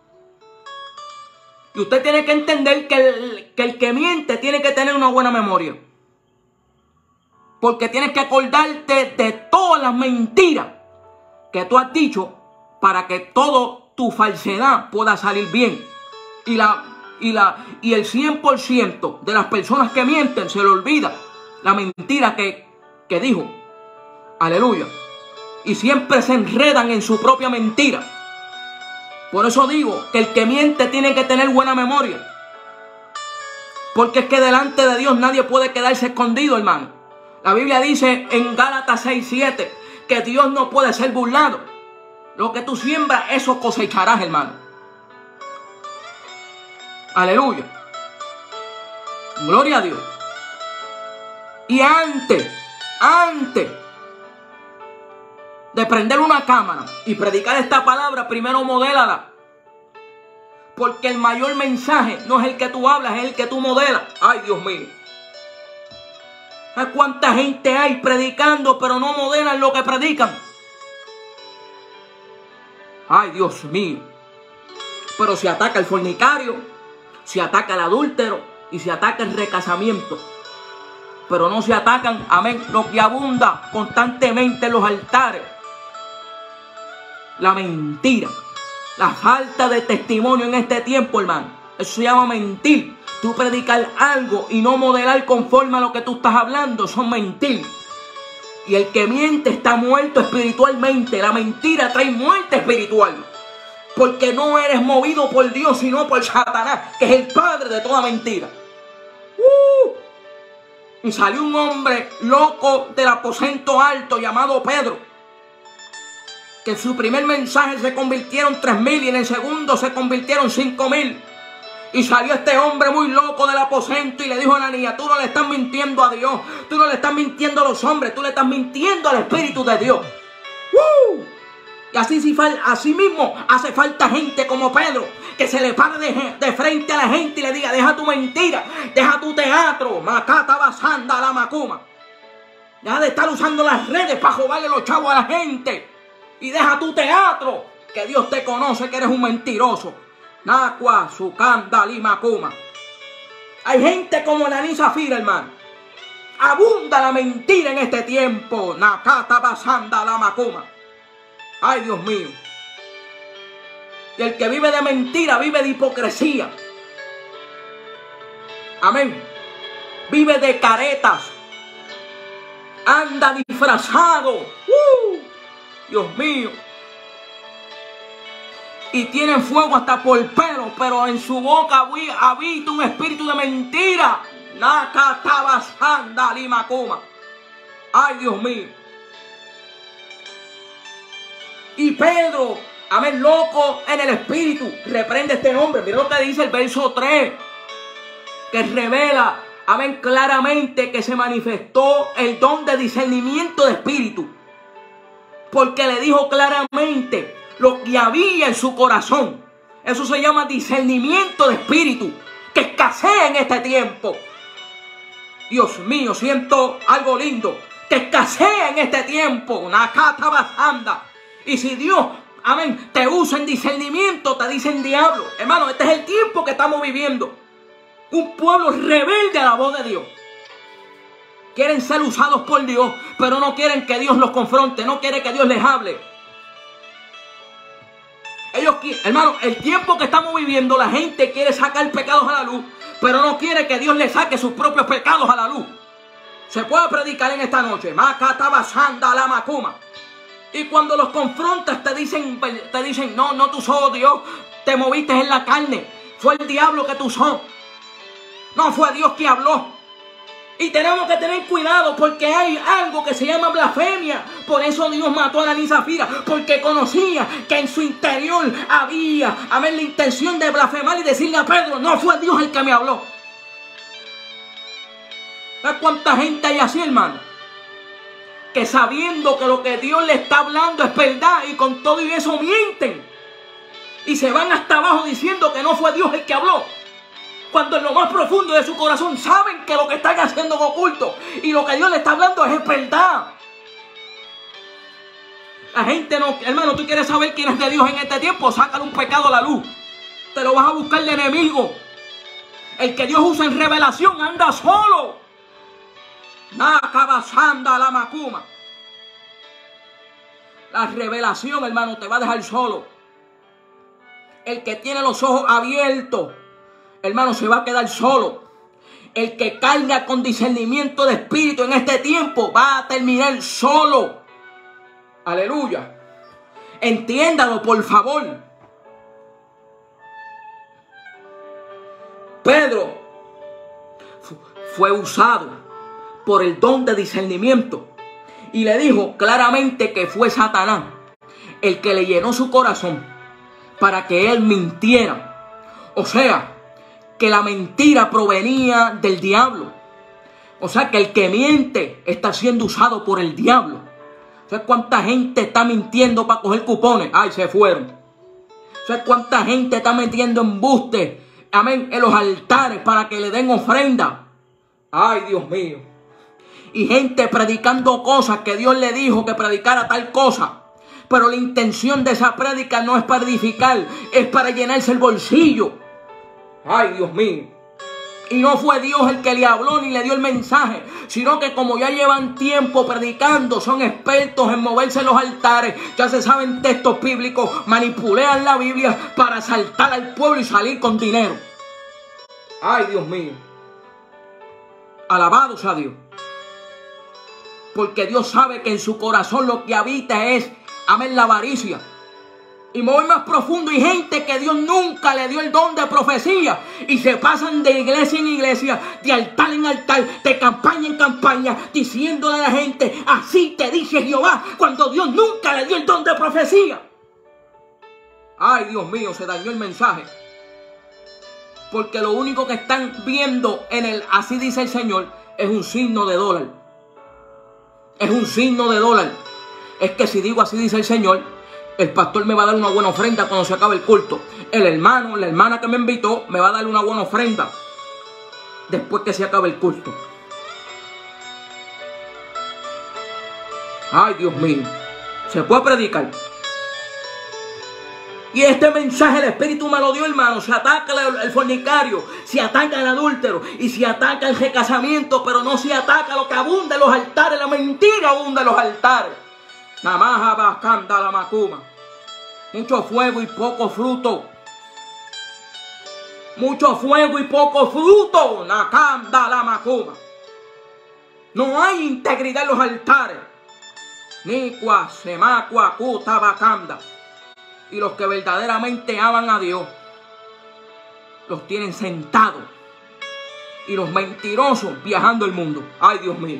Y usted tiene que entender que el que miente tiene que tener una buena memoria. Porque tienes que acordarte de todas las mentiras que tú has dicho para que toda tu falsedad pueda salir bien. Y el 100% de las personas que mienten se le olvida la mentira que dijo. Aleluya. Y siempre se enredan en su propia mentira. Por eso digo que el que miente tiene que tener buena memoria. Porque es que delante de Dios nadie puede quedarse escondido, hermano. La Biblia dice en Gálatas 6:7 que Dios no puede ser burlado. Lo que tú siembras, eso cosecharás, hermano. Aleluya. Gloria a Dios. Y antes de prender una cámara y predicar esta palabra, primero modélala. Porque el mayor mensaje no es el que tú hablas, es el que tú modelas. Ay, Dios mío. ¿Sabes cuánta gente hay predicando, pero no modelan lo que predican? Ay, Dios mío. Pero se ataca el fornicario, se ataca el adúltero y se ataca el recasamiento. Pero no se atacan, amén, lo que abunda constantemente en los altares. La mentira, la falta de testimonio en este tiempo, hermano. Eso se llama mentir. Tú predicar algo y no modelar conforme a lo que tú estás hablando, son mentir. Y el que miente está muerto espiritualmente. La mentira trae muerte espiritual. Porque no eres movido por Dios, sino por Satanás, que es el padre de toda mentira. Y salió un hombre loco del aposento alto llamado Pedro, que en su primer mensaje se convirtieron 3,000 y en el segundo se convirtieron 5,000. Y salió este hombre muy loco del aposento y le dijo a la niña: tú no le estás mintiendo a Dios, tú no le estás mintiendo a los hombres, tú le estás mintiendo al Espíritu de Dios. Y así mismo hace falta gente como Pedro, que se le pare de frente a la gente y le diga: deja tu mentira, deja tu teatro, macata basanda la macuma. Deja de estar usando las redes para robarle los chavos a la gente. Y deja tu teatro, que Dios te conoce que eres un mentiroso. Nacua, Sukanda, Limakuma. Hay gente como Naní Zafira, hermano. Abunda la mentira en este tiempo. Nakata basanda la macuma. Ay, Dios mío. Y el que vive de mentira vive de hipocresía. Amén. Vive de caretas. Anda disfrazado. Dios mío. y tienen fuego hasta por pelo, pero en su boca habita un espíritu de mentira. Nakatabasanda limakuma. Ay, Dios mío. Y Pedro, amén, loco en el espíritu, reprende a este hombre. Mira lo que dice el verso 3, que revela, amén, claramente que se manifestó el don de discernimiento de espíritu. Porque le dijo claramente lo que había en su corazón. Eso se llama discernimiento de espíritu, que escasea en este tiempo. Dios mío, siento algo lindo, que escasea en este tiempo. Nakatabasanda. Y si Dios, amén, te usa en discernimiento, te dicen diablo. Hermano, este es el tiempo que estamos viviendo. Un pueblo rebelde a la voz de Dios. Quieren ser usados por Dios, pero no quieren que Dios los confronte, no quieren que Dios les hable. Ellos quieren, hermano, el tiempo que estamos viviendo, la gente quiere sacar pecados a la luz, pero no quiere que Dios les saque sus propios pecados a la luz. Se puede predicar en esta noche. Makatabasanda la macuma. Y cuando los confrontas te dicen, no, tú sos Dios, te moviste en la carne, fue el diablo que tú sos, no fue Dios que habló. Y tenemos que tener cuidado porque hay algo que se llama blasfemia. Por eso Dios mató a Ananí y Zafira, porque conocía que en su interior había, amén, la intención de blasfemar y decirle a Pedro, no fue Dios el que me habló. ¿Sabes cuánta gente hay así, hermano? Que sabiendo que lo que Dios le está hablando es verdad y con todo y eso mienten. Y se van hasta abajo diciendo que no fue Dios el que habló. Cuando en lo más profundo de su corazón saben que lo que están haciendo es oculto. Y lo que Dios le está hablando es verdad. La gente no, hermano, tú quieres saber quién es de Dios en este tiempo, sácale un pecado a la luz. Te lo vas a buscar de enemigo. El que Dios usa en revelación anda solo. Nakabasanda la macuma. La revelación, hermano, te va a dejar solo. El que tiene los ojos abiertos, hermano, se va a quedar solo. El que carga con discernimiento de espíritu en este tiempo va a terminar solo. Aleluya. Entiéndalo, por favor. Pedro fue usado por el don de discernimiento y le dijo claramente que fue Satanás el que le llenó su corazón para que él mintiera. O sea, que la mentira provenía del diablo. O sea, que el que miente está siendo usado por el diablo. ¿Sabes cuánta gente está mintiendo para coger cupones? ¡Ay, se fueron! ¿Sabes cuánta gente está metiendo embustes, amén, en los altares para que le den ofrenda? ¡Ay, Dios mío! Y gente predicando cosas que Dios le dijo que predicara tal cosa. Pero la intención de esa prédica no es para edificar, es para llenarse el bolsillo. ¡Ay, Dios mío! Y no fue Dios el que le habló ni le dio el mensaje, sino que como ya llevan tiempo predicando, son expertos en moverse en los altares, ya se saben textos bíblicos, manipulan la Biblia para asaltar al pueblo y salir con dinero. ¡Ay, Dios mío! Alabado sea Dios. Porque Dios sabe que en su corazón lo que habita es, amén, la avaricia. Y me voy más profundo. Y gente que Dios nunca le dio el don de profecía. Y se pasan de iglesia en iglesia, de altar en altar, de campaña en campaña, diciéndole a la gente, así te dice Jehová, cuando Dios nunca le dio el don de profecía. Ay, Dios mío, se dañó el mensaje. Porque lo único que están viendo en el así dice el Señor es un signo de dólar. Es un signo de dólar. Es que si digo así dice el Señor, el pastor me va a dar una buena ofrenda cuando se acabe el culto. El hermano, la hermana que me invitó me va a dar una buena ofrenda después que se acabe el culto. Ay, Dios mío. Se puede predicar. Y este mensaje el Espíritu me lo dio, hermano. Se ataca el fornicario, se ataca el adúltero y se ataca el recasamiento, pero no se ataca lo que abunda en los altares. La mentira abunda en los altares. Namaja bacanda la macuma. Mucho fuego y poco fruto. Mucho fuego y poco fruto. Nakanda la macuma. No hay integridad en los altares. Nicua semacua cuta bacanda. Y los que verdaderamente aman a Dios, los tienen sentados. Y los mentirosos viajando el mundo. Ay, Dios mío.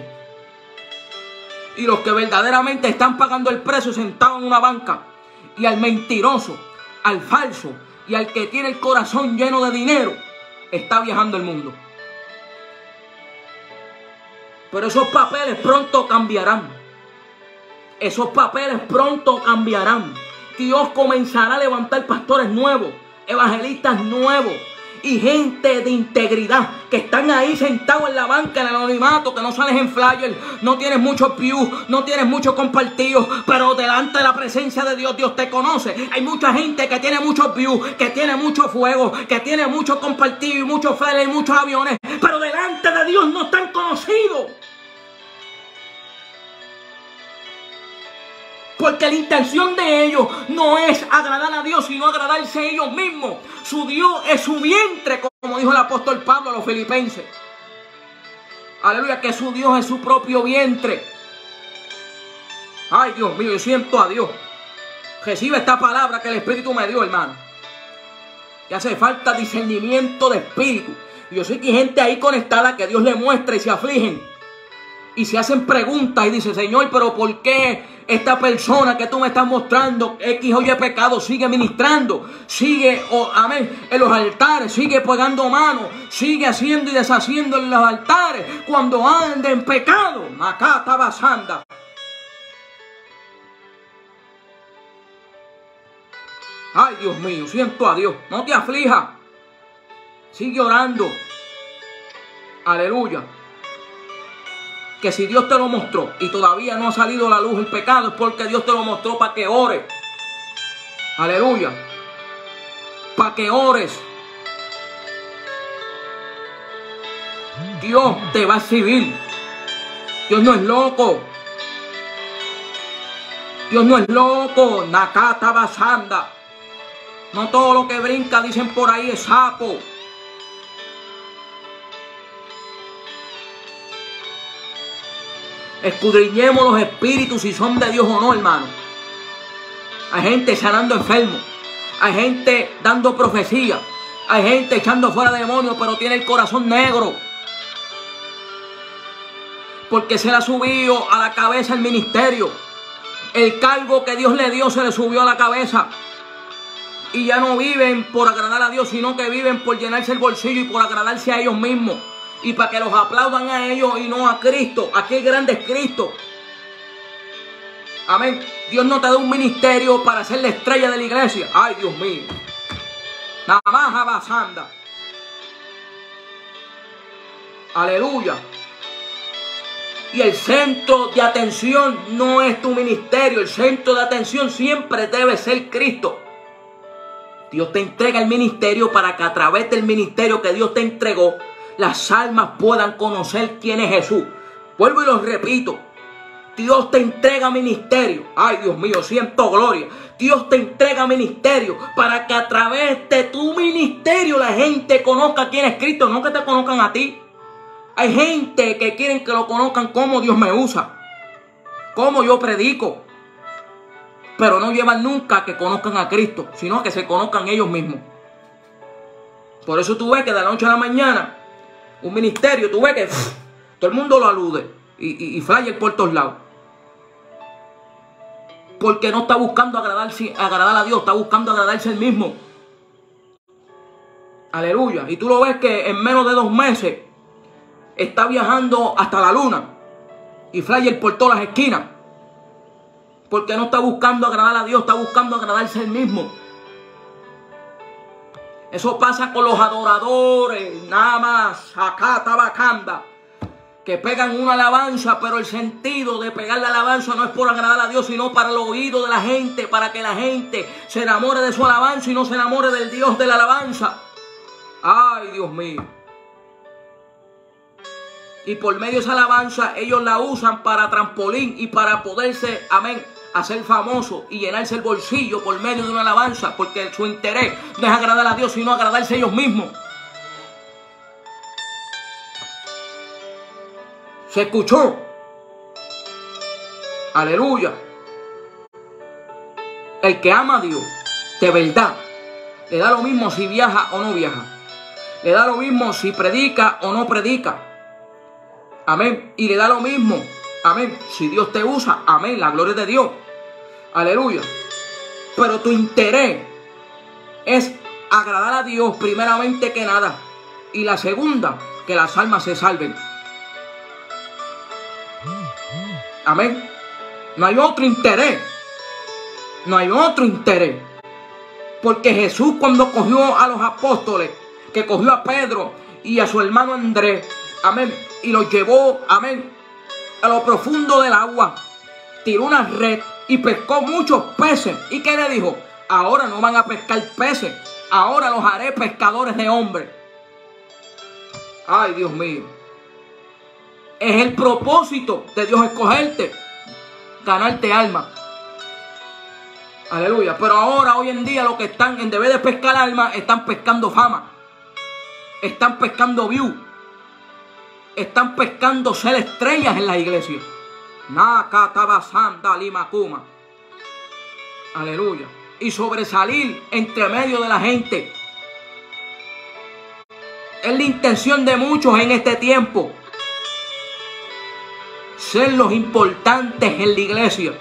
Y los que verdaderamente están pagando el precio sentados en una banca. Y al mentiroso, al falso y al que tiene el corazón lleno de dinero, está viajando el mundo. Pero esos papeles pronto cambiarán. Esos papeles pronto cambiarán. Dios comenzará a levantar pastores nuevos, evangelistas nuevos y gente de integridad que están ahí sentados en la banca, en el anonimato, que no sales en flyer, no tienes muchos views, no tienes muchos compartidos, pero delante de la presencia de Dios, Dios te conoce. Hay mucha gente que tiene muchos views, que tiene mucho fuego, que tiene muchos compartidos y muchos flyers y muchos aviones, pero delante de Dios no están conocidos. Porque la intención de ellos no es agradar a Dios, sino agradarse a ellos mismos. Su Dios es su vientre, como dijo el apóstol Pablo a los filipenses. Aleluya, que su Dios es su propio vientre. Ay, Dios mío, yo siento a Dios. Recibe esta palabra que el Espíritu me dio, hermano. Y hace falta discernimiento de espíritu. Y yo sé que hay gente ahí conectada que Dios le muestra y se afligen. Y se hacen preguntas y dicen, Señor, pero ¿por qué esta persona que tú me estás mostrando X o Y pecado sigue ministrando? Sigue, amén, en los altares, sigue pegando manos, sigue haciendo y deshaciendo en los altares cuando anda en pecado. Macata basanda. Ay, Dios mío, siento a Dios. No te aflijas. Sigue orando. Aleluya. Que si Dios te lo mostró y todavía no ha salido a la luz el pecado, es porque Dios te lo mostró para que ores. Aleluya. Para que ores. Dios te va a exhibir. Dios no es loco. Dios no es loco. Nakata basanda. No todo lo que brinca, dicen por ahí, es sapo. Escudriñemos los espíritus si son de Dios o no, hermano. Hay gente sanando enfermos. Hay gente dando profecía. Hay gente echando fuera demonios, pero tiene el corazón negro. Porque se le ha subido a la cabeza el ministerio. El cargo que Dios le dio se le subió a la cabeza. Y ya no viven por agradar a Dios, sino que viven por llenarse el bolsillo y por agradarse a ellos mismos. Y para que los aplaudan a ellos y no a Cristo. Aquí el grande es Cristo. Amén. Dios no te da un ministerio para ser la estrella de la iglesia. Ay, Dios mío. Nada más abasanda. Aleluya. Y el centro de atención no es tu ministerio. El centro de atención siempre debe ser Cristo. Dios te entrega el ministerio para que a través del ministerio que Dios te entregó, las almas puedan conocer quién es Jesús. Vuelvo y lo repito. Dios te entrega ministerio. Ay, Dios mío, siento gloria. Dios te entrega ministerio para que a través de tu ministerio la gente conozca quién es Cristo, no que te conozcan a ti. Hay gente que quieren que lo conozcan como Dios me usa, como yo predico, pero no llevan nunca a que conozcan a Cristo, sino que se conozcan ellos mismos. Por eso tú ves que de la noche a la mañana un ministerio, tú ves que todo el mundo lo alude y flyer por todos lados. Porque no está buscando agradar a Dios, está buscando agradarse él mismo. Aleluya. Y tú lo ves que en menos de 2 meses está viajando hasta la luna y flyer por todas las esquinas. Porque no está buscando agradar a Dios, está buscando agradarse él mismo. Eso pasa con los adoradores, nada más, acá tabacanda, que pegan una alabanza, pero el sentido de pegar la alabanza no es por agradar a Dios, sino para el oído de la gente, para que la gente se enamore de su alabanza y no se enamore del Dios de la alabanza. Ay, Dios mío. Y por medio de esa alabanza, ellos la usan para trampolín y para poderse, amén, hacer famoso y llenarse el bolsillo por medio de una alabanza, porque su interés no es agradar a Dios, sino agradarse a ellos mismos. ¿Se escuchó? Aleluya. El que ama a Dios de verdad. Le da lo mismo si viaja o no viaja. Le da lo mismo si predica o no predica. Amén. Y le da lo mismo. Amén. Si Dios te usa. Amén. La gloria de Dios. Aleluya. Pero tu interés es agradar a Dios primeramente que nada. Y la segunda, que las almas se salven. Amén. No hay otro interés. No hay otro interés. Porque Jesús, cuando cogió a los apóstoles, que cogió a Pedro y a su hermano Andrés, amén, y los llevó, amén, a lo profundo del agua, tiró una red y pescó muchos peces. ¿Y qué le dijo? Ahora no van a pescar peces, ahora los haré pescadores de hombres. Ay, Dios mío. Es el propósito de Dios escogerte, ganarte alma. Aleluya. Pero ahora, hoy en día, los que están en deber de pescar almas, están pescando fama. Están pescando views. Están pescando ser estrellas en la iglesia. Nakatabasanda limakuma. Aleluya. Y sobresalir entre medio de la gente. Es la intención de muchos en este tiempo. Ser los importantes en la iglesia.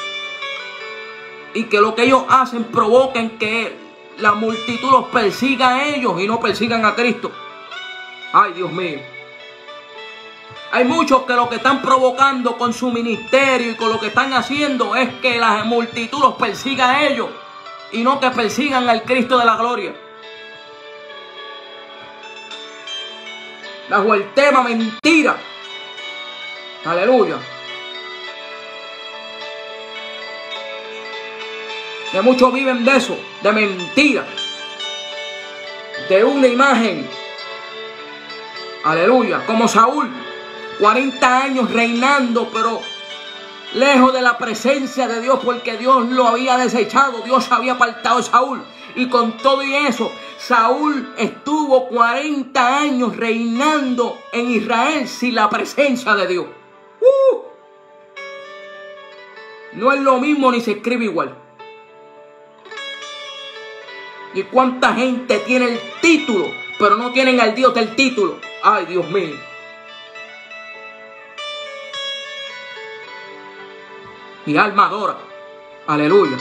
Y que lo que ellos hacen provoquen que la multitud los persiga a ellos y no persigan a Cristo. Ay, Dios mío. Hay muchos que lo que están provocando con su ministerio y con lo que están haciendo es que la multitud los persiga a ellos y no que persigan al Cristo de la gloria. Bajo el tema mentira. Aleluya. Que muchos viven de eso, de mentira, de una imagen. Aleluya. Como Saúl, 40 años reinando, pero lejos de la presencia de Dios, porque Dios lo había desechado. Dios había apartado a Saúl. Y con todo y eso, Saúl estuvo 40 años reinando en Israel sin la presencia de Dios. No es lo mismo ni se escribe igual. ¿Y cuánta gente tiene el título, pero no tienen al Dios del título? Ay, Dios mío. Mi alma adora. Aleluya.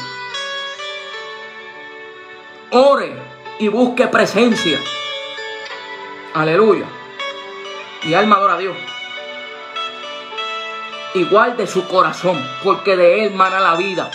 Ore y busque presencia. Aleluya. Mi alma adora a Dios. Igual de su corazón, porque de él mana la vida.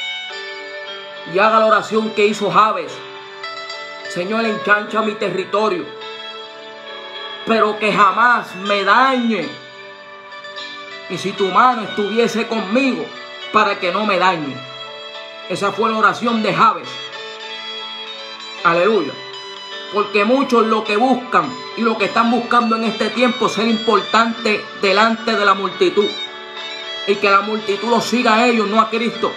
Y haga la oración que hizo Jabes. Señor, ensancha mi territorio, pero que jamás me dañe. Y si tu mano estuviese conmigo, para que no me dañe. Esa fue la oración de Jabes. Aleluya. Porque muchos lo que buscan y lo que están buscando en este tiempo es ser importante delante de la multitud. Y que la multitud los siga a ellos, no a Cristo.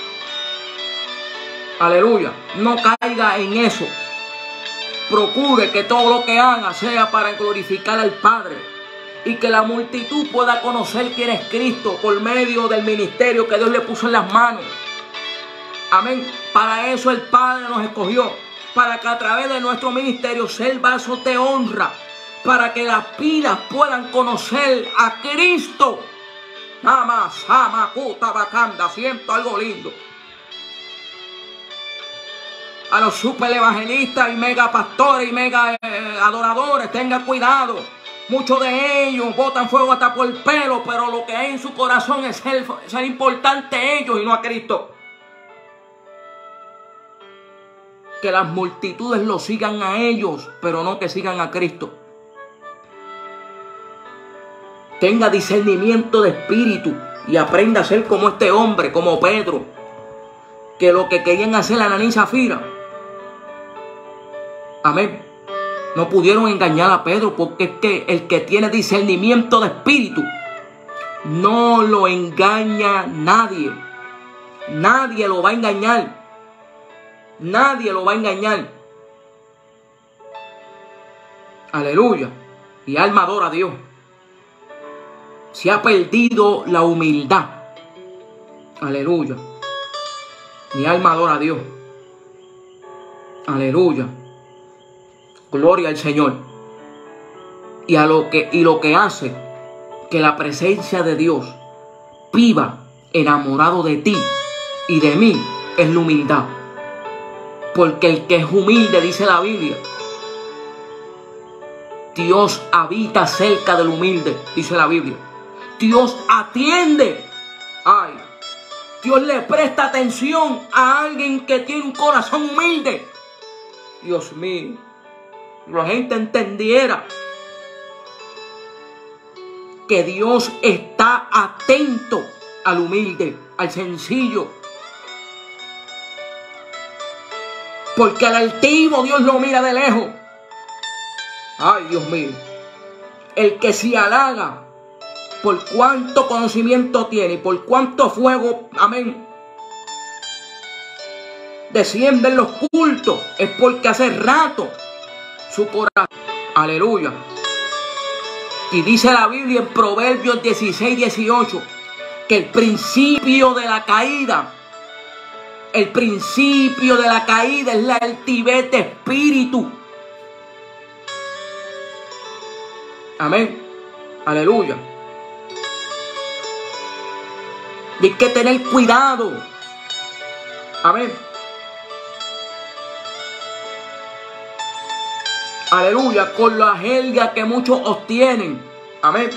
Aleluya. No caiga en eso. Procure que todo lo que haga sea para glorificar al Padre. Y que la multitud pueda conocer quién es Cristo por medio del ministerio que Dios le puso en las manos. Amén. Para eso el Padre nos escogió. Para que a través de nuestro ministerio ser vasos de honra. Para que las vidas puedan conocer a Cristo. Nada más. Siento algo lindo. A los super evangelistas y mega pastores y mega adoradores, tengan cuidado. Muchos de ellos botan fuego hasta por el pelo, pero lo que hay en su corazón es ser importante ellos y no a Cristo. Que las multitudes lo sigan a ellos, pero no que sigan a Cristo. Tenga discernimiento de espíritu y aprenda a ser como este hombre, como Pedro, que lo que querían hacer Ananías y Zafira, amén, no pudieron engañar a Pedro, porque es que el que tiene discernimiento de espíritu no lo engaña nadie. Nadie lo va a engañar. Nadie lo va a engañar. Aleluya. Y alma adora a Dios. Se ha perdido la humildad. Aleluya. Mi alma adora a Dios. Aleluya. Gloria al Señor. Y lo que hace que la presencia de Dios viva enamorado de ti y de mí es la humildad. Porque el que es humilde, dice la Biblia, Dios habita cerca del humilde, dice la Biblia. Dios atiende. Ay, Dios le presta atención a alguien que tiene un corazón humilde. Dios mío, la gente entendiera que Dios está atento al humilde, al sencillo. Porque al altivo Dios lo mira de lejos. Ay, Dios mío. El que se halaga por cuánto conocimiento tiene y por cuánto fuego, amén, desciende en los cultos, es porque hace rato su corazón, aleluya. Y dice la Biblia en Proverbios 16:18 que el principio de la caída es la altivez de espíritu. Amén. Aleluya. Y hay que tener cuidado. Amén. Aleluya. Con la jerga que muchos obtienen. Amén.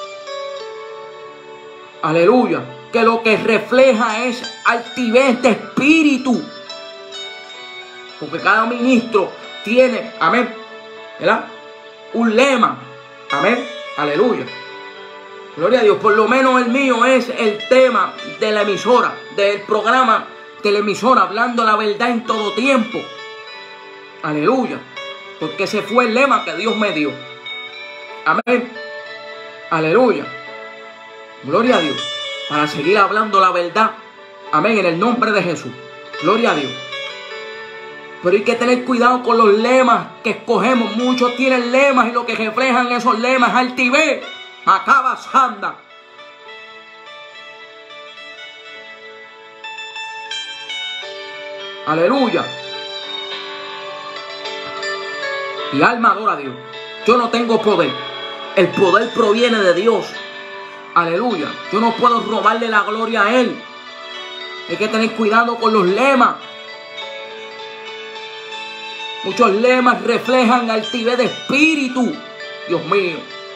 Aleluya. Que lo que refleja es altivez de espíritu. Porque cada ministro tiene, amén, ¿verdad?, un lema. Amén. Aleluya. Gloria a Dios. Por lo menos el mío es el tema de la emisora, del programa de la emisora, hablando la verdad en todo tiempo. Aleluya. Porque ese fue el lema que Dios me dio. Amén. Aleluya. Gloria a Dios. Para seguir hablando la verdad. Amén. En el nombre de Jesús. Gloria a Dios. Pero hay que tener cuidado con los lemas que escogemos. Muchos tienen lemas y lo que reflejan esos lemas es altivez. Acaba sanda. Aleluya. Mi alma adora a Dios. Yo no tengo poder. El poder proviene de Dios. Aleluya. Yo no puedo robarle la gloria a Él. Hay que tener cuidado con los lemas. Muchos lemas reflejan altivez de espíritu. Dios mío.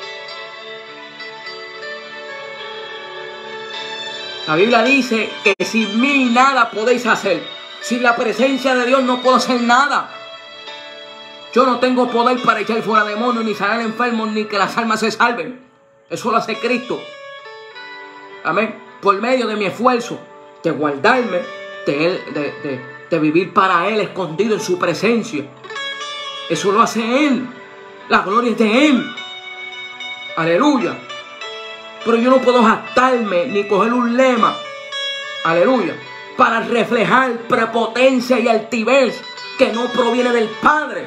La Biblia dice que sin mí nada podéis hacer. Sin la presencia de Dios no puedo hacer nada. Yo no tengo poder para echar fuera demonios, ni sanar enfermos, ni que las almas se salven. Eso lo hace Cristo. Amén. Por medio de mi esfuerzo de guardarme, de vivir para Él, escondido en su presencia. Eso lo hace Él. La gloria es de Él. Aleluya. Pero yo no puedo jactarme ni coger un lema. Aleluya. Para reflejar prepotencia y altivez que no proviene del Padre.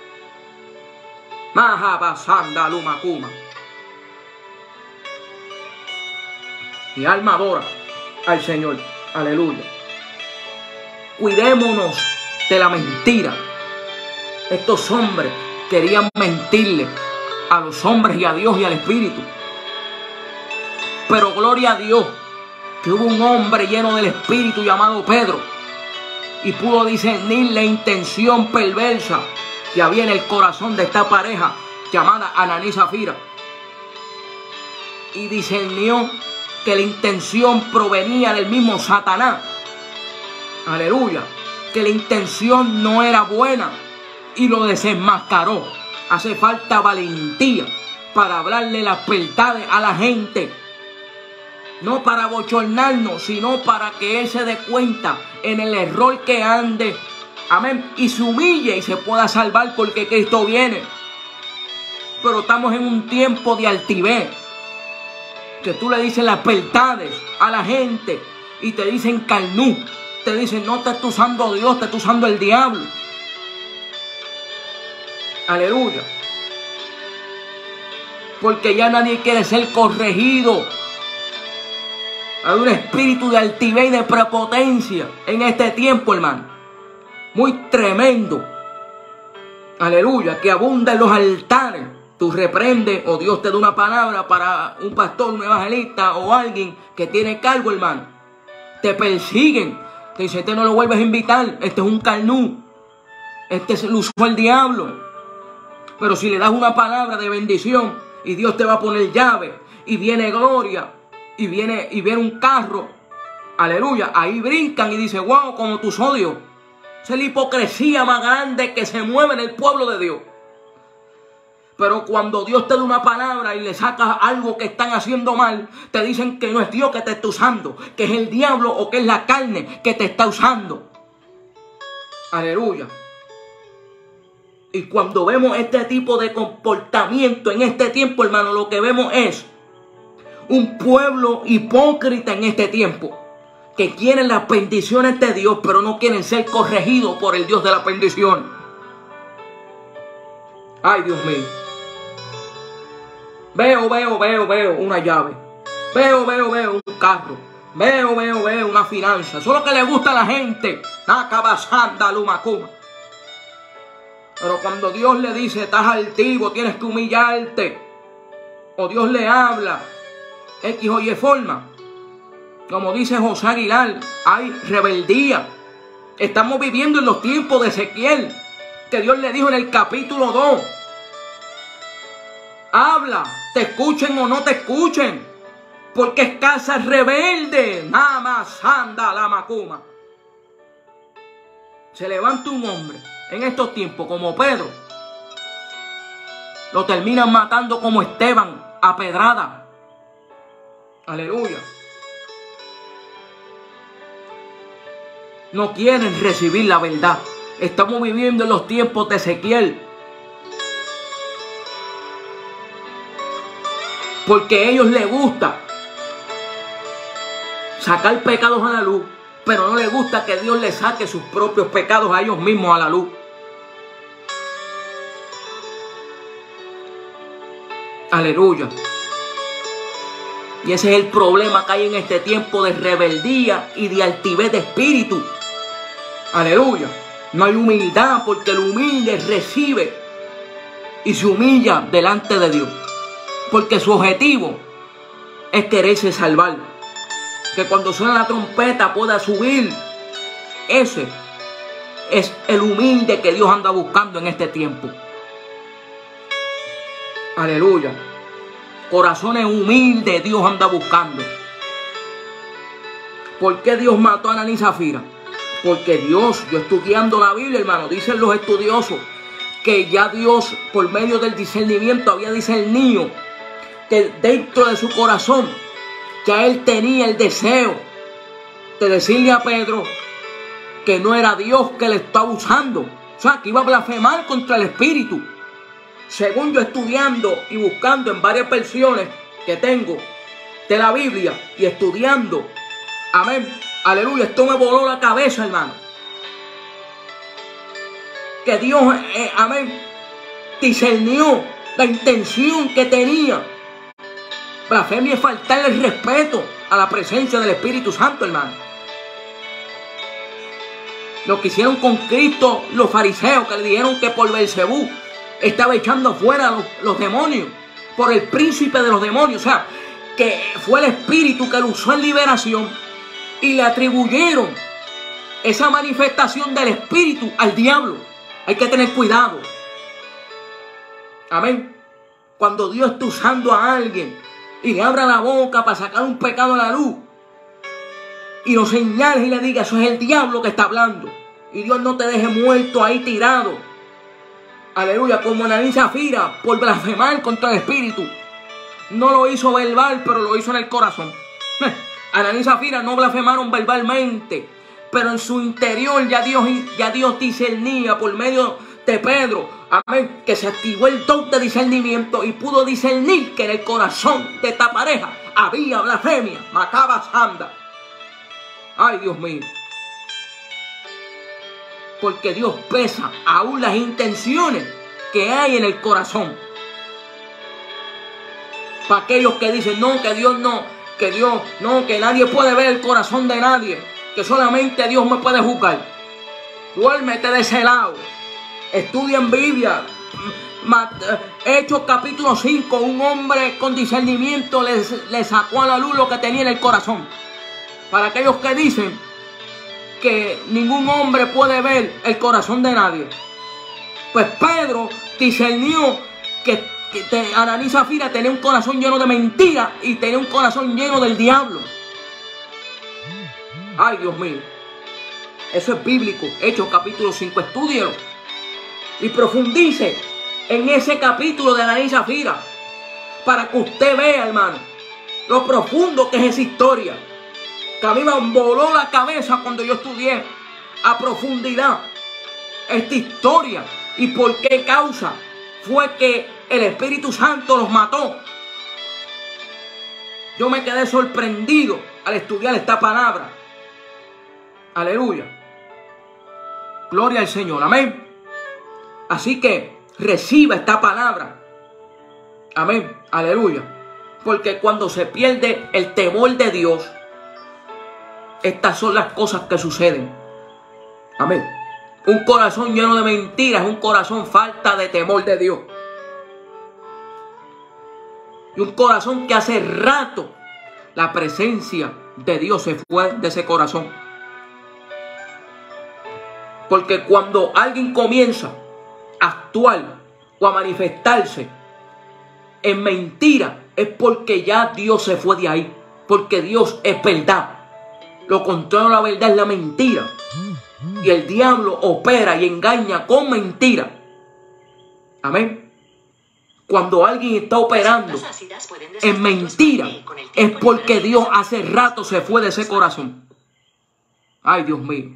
Mahabasanda Lumakuma. Mi alma adora al Señor. Aleluya. Cuidémonos de la mentira. Estos hombres querían mentirle a los hombres y a Dios y al Espíritu. Pero gloria a Dios que hubo un hombre lleno del Espíritu llamado Pedro y pudo discernir la intención perversa que había en el corazón de esta pareja llamada Ananí y Zafira. Y discernió que la intención provenía del mismo Satanás. Aleluya. Que la intención no era buena y lo desenmascaró. Hace falta valentía para hablarle las verdades a la gente. No para bochornarnos, sino para que Él se dé cuenta en el error que ande. Amén. Y se humille y se pueda salvar porque Cristo viene. Pero estamos en un tiempo de altivez. Que tú le dices las verdades a la gente y te dicen carnú. Te dicen no te está usando Dios, te está usando el diablo. Aleluya. Porque ya nadie quiere ser corregido. Hay un espíritu de altivez y de prepotencia en este tiempo, hermano. muy tremendo. Aleluya, que abunda en los altares. Tú reprendes o Dios te da una palabra para un pastor, un evangelista o alguien que tiene cargo, hermano. Te persiguen. Te dicen, este no lo vuelves a invitar. Este es un carnú. Este lo usó el diablo. Pero si le das una palabra de bendición y Dios te va a poner llave y viene gloria y viene un carro, aleluya, ahí brincan y dicen, wow, como tus odios. Esa es la hipocresía más grande que se mueve en el pueblo de Dios. Pero cuando Dios te da una palabra y le sacas algo que están haciendo mal, te dicen que no es Dios que te está usando, que es el diablo o que es la carne que te está usando. Aleluya. Y cuando vemos este tipo de comportamiento en este tiempo, hermano, lo que vemos es un pueblo hipócrita en este tiempo, que quieren las bendiciones de Dios, pero no quieren ser corregidos por el Dios de la bendición. Ay, Dios mío. Veo una llave. Veo un carro. Veo una finanza. Eso es lo que le gusta a la gente. Nakabasanda Lumakuma. Pero cuando Dios le dice, estás altivo, tienes que humillarte, o Dios le habla, X o Y forma, como dice José Aguilar, hay rebeldía. Estamos viviendo en los tiempos de Ezequiel, que Dios le dijo en el capítulo 2, habla, te escuchen o no te escuchen, porque es casa rebelde. Namasanda la macuma. Se levanta un hombre en estos tiempos como Pedro, lo terminan matando como Esteban a pedrada. Aleluya. No quieren recibir la verdad. Estamos viviendo en los tiempos de Ezequiel, porque a ellos les gusta sacar pecados a la luz, pero no les gusta que Dios les saque sus propios pecados a ellos mismos a la luz. Aleluya. Y ese es el problema que hay en este tiempo de rebeldía y de altivez de espíritu. Aleluya. No hay humildad, porque el humilde recibe y se humilla delante de Dios, porque su objetivo es quererse salvar. Que cuando suena la trompeta pueda subir. Ese es el humilde que Dios anda buscando en este tiempo. Aleluya. Corazones humildes Dios anda buscando. ¿Por qué Dios mató a Ananí y Zafira? Porque Dios, yo estudiando la Biblia, hermano, dicen los estudiosos que ya Dios, por medio del discernimiento, había discernido que dentro de su corazón ya él tenía el deseo de decirle a Pedro que no era Dios que le estaba usando. O sea, que iba a blasfemar contra el Espíritu. Según yo estudiando y buscando en varias versiones que tengo de la Biblia y estudiando, amén, aleluya, esto me voló la cabeza, hermano. Que Dios, amén, discernió la intención que tenía. Blasfemia es faltarle el respeto a la presencia del Espíritu Santo, hermano. Lo que hicieron con Cristo los fariseos, que le dijeron que por Belcebú estaba echando fuera los demonios, por el príncipe de los demonios. O sea, que fue el Espíritu que lo usó en liberación, y le atribuyeron esa manifestación del Espíritu al diablo. Hay que tener cuidado. Amén. Cuando Dios está usando a alguien y le abra la boca para sacar un pecado a la luz, y lo señales y le diga, eso es el diablo que está hablando, y Dios no te deje muerto ahí tirado. Aleluya, como Ananí y Zafira, por blasfemar contra el Espíritu. No lo hizo verbal, pero lo hizo en el corazón. Ananí y Zafira no blasfemaron verbalmente, pero en su interior ya Dios discernía por medio de Pedro, amén, que se activó el don de discernimiento y pudo discernir que en el corazón de esta pareja había blasfemia. Macabas anda. Ay, Dios mío. Porque Dios pesa aún las intenciones que hay en el corazón. Para aquellos que dicen, no, que Dios no, que nadie puede ver el corazón de nadie, que solamente Dios me puede juzgar. Duérmete de ese lado. Estudia en Biblia. Hechos capítulo 5. Un hombre con discernimiento le sacó a la luz lo que tenía en el corazón. Para aquellos que dicen que ningún hombre puede ver el corazón de nadie. Pues Pedro discernió que Ananías y Zafira tenía un corazón lleno de mentira y tenía un corazón lleno del diablo. Ay, Dios mío. Eso es bíblico. Hechos capítulo 5. Estúdielo y profundice en ese capítulo de Ananías y Zafira para que usted vea, hermano, lo profundo que es esa historia. Que a mí me voló la cabeza cuando yo estudié a profundidad esta historia. ¿Y por qué causa fue que el Espíritu Santo los mató? Yo me quedé sorprendido al estudiar esta palabra. Aleluya. Gloria al Señor. Amén. Así que reciba esta palabra. Amén. Aleluya. Porque cuando se pierde el temor de Dios, estas son las cosas que suceden. Amén. Un corazón lleno de mentiras es un corazón falta de temor de Dios. Y un corazón que hace rato la presencia de Dios se fue de ese corazón. Porque cuando alguien comienza a actuar o a manifestarse en mentira, es porque ya Dios se fue de ahí. Porque Dios es verdad. Lo contrario a la verdad es la mentira. Y el diablo opera y engaña con mentira. Amén. Cuando alguien está operando en mentira, es porque Dios hace rato se fue de ese corazón. Ay, Dios mío.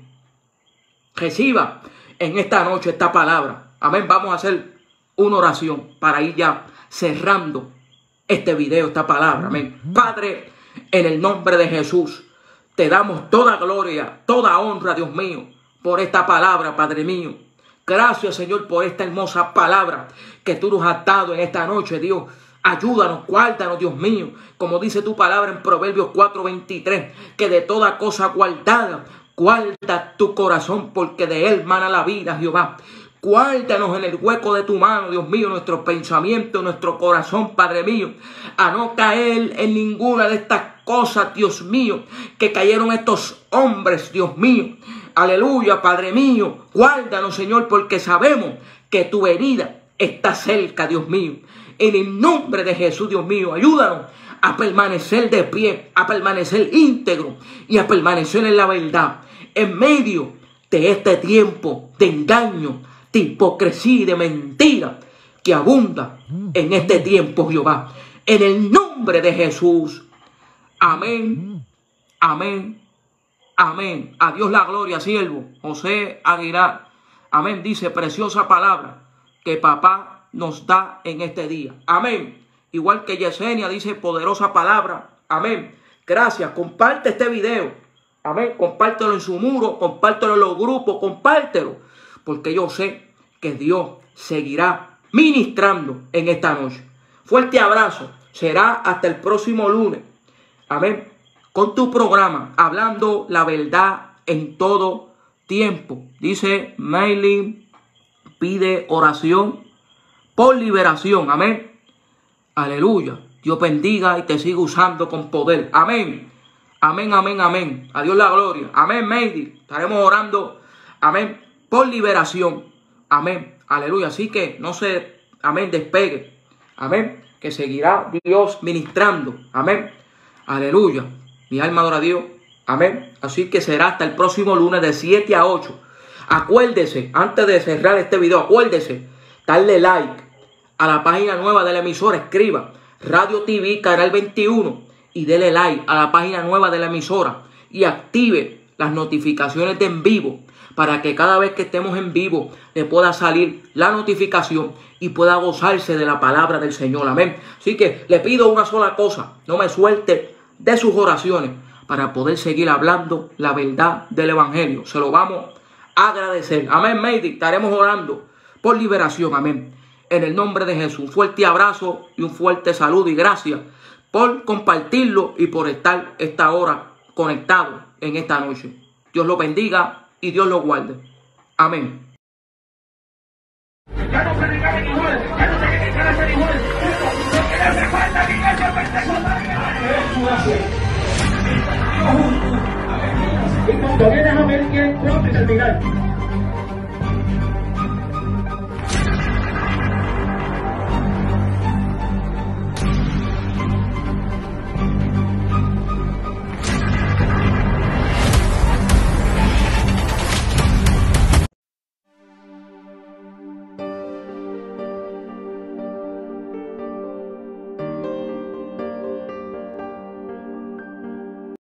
Reciba en esta noche esta palabra. Amén. Vamos a hacer una oración para ir ya cerrando este video, esta palabra. Amén. Padre, en el nombre de Jesús, te damos toda gloria, toda honra, Dios mío, por esta palabra, Padre mío. Gracias, Señor, por esta hermosa palabra que tú nos has dado en esta noche, Dios. Ayúdanos, guárdanos, Dios mío. Como dice tu palabra en Proverbios 4:23, que de toda cosa guardada, guarda tu corazón, porque de él mana la vida, Jehová. Guárdanos en el hueco de tu mano, Dios mío, nuestros pensamientos, nuestro corazón, Padre mío, a no caer en ninguna de estas cosas, Dios mío, que cayeron estos hombres, Dios mío. Aleluya, Padre mío. Guárdanos, Señor, porque sabemos que tu venida está cerca, Dios mío. En el nombre de Jesús, Dios mío, ayúdanos a permanecer de pie, a permanecer íntegro y a permanecer en la verdad. En medio de este tiempo de engaño, de hipocresía y de mentira que abunda en este tiempo, Jehová. En el nombre de Jesús. Amén. Amén. Amén. A Dios la gloria, siervo José Aguilar. Amén. Dice, preciosa palabra que papá nos da en este día. Amén. Igual que Yesenia dice, poderosa palabra. Amén. Gracias. Comparte este video. Amén. Compártelo en su muro, compártelo en los grupos, compártelo. Porque yo sé que Dios seguirá ministrando en esta noche. Fuerte abrazo. Será hasta el próximo lunes. Amén. Con tu programa, hablando la verdad en todo tiempo. Dice Maylin, pide oración por liberación. Amén. Aleluya. Dios bendiga y te siga usando con poder. Amén. Amén, amén, amén. A Dios la gloria. Amén, Maylin. Estaremos orando. Amén. Por liberación. Amén. Aleluya. Así que no se, amén, despegue. Amén. Que seguirá Dios ministrando. Amén. Aleluya. Mi alma adora a Dios. Amén. Así que será hasta el próximo lunes de 7 a 8. Acuérdese, antes de cerrar este video, acuérdese, darle like a la página nueva de la emisora. Escriba Radio TV Canal 21 y dele like a la página nueva de la emisora. Y active las notificaciones de en vivo para que cada vez que estemos en vivo le pueda salir la notificación y pueda gozarse de la palabra del Señor. Amén. Así que le pido una sola cosa. No me suelte de sus oraciones para poder seguir hablando la verdad del evangelio. Se lo vamos a agradecer. Amén, Maydi. Estaremos orando por liberación. Amén. En el nombre de Jesús. Un fuerte abrazo y un fuerte saludo y gracias por compartirlo y por estar esta hora conectado en esta noche. Dios lo bendiga y Dios lo guarde. Amén. Ya no predican igual, ya no se dedican a ser igual. Lo que le hace falta a la iglesia pentecostal es y cuando vienes a ver quién, pronto terminar.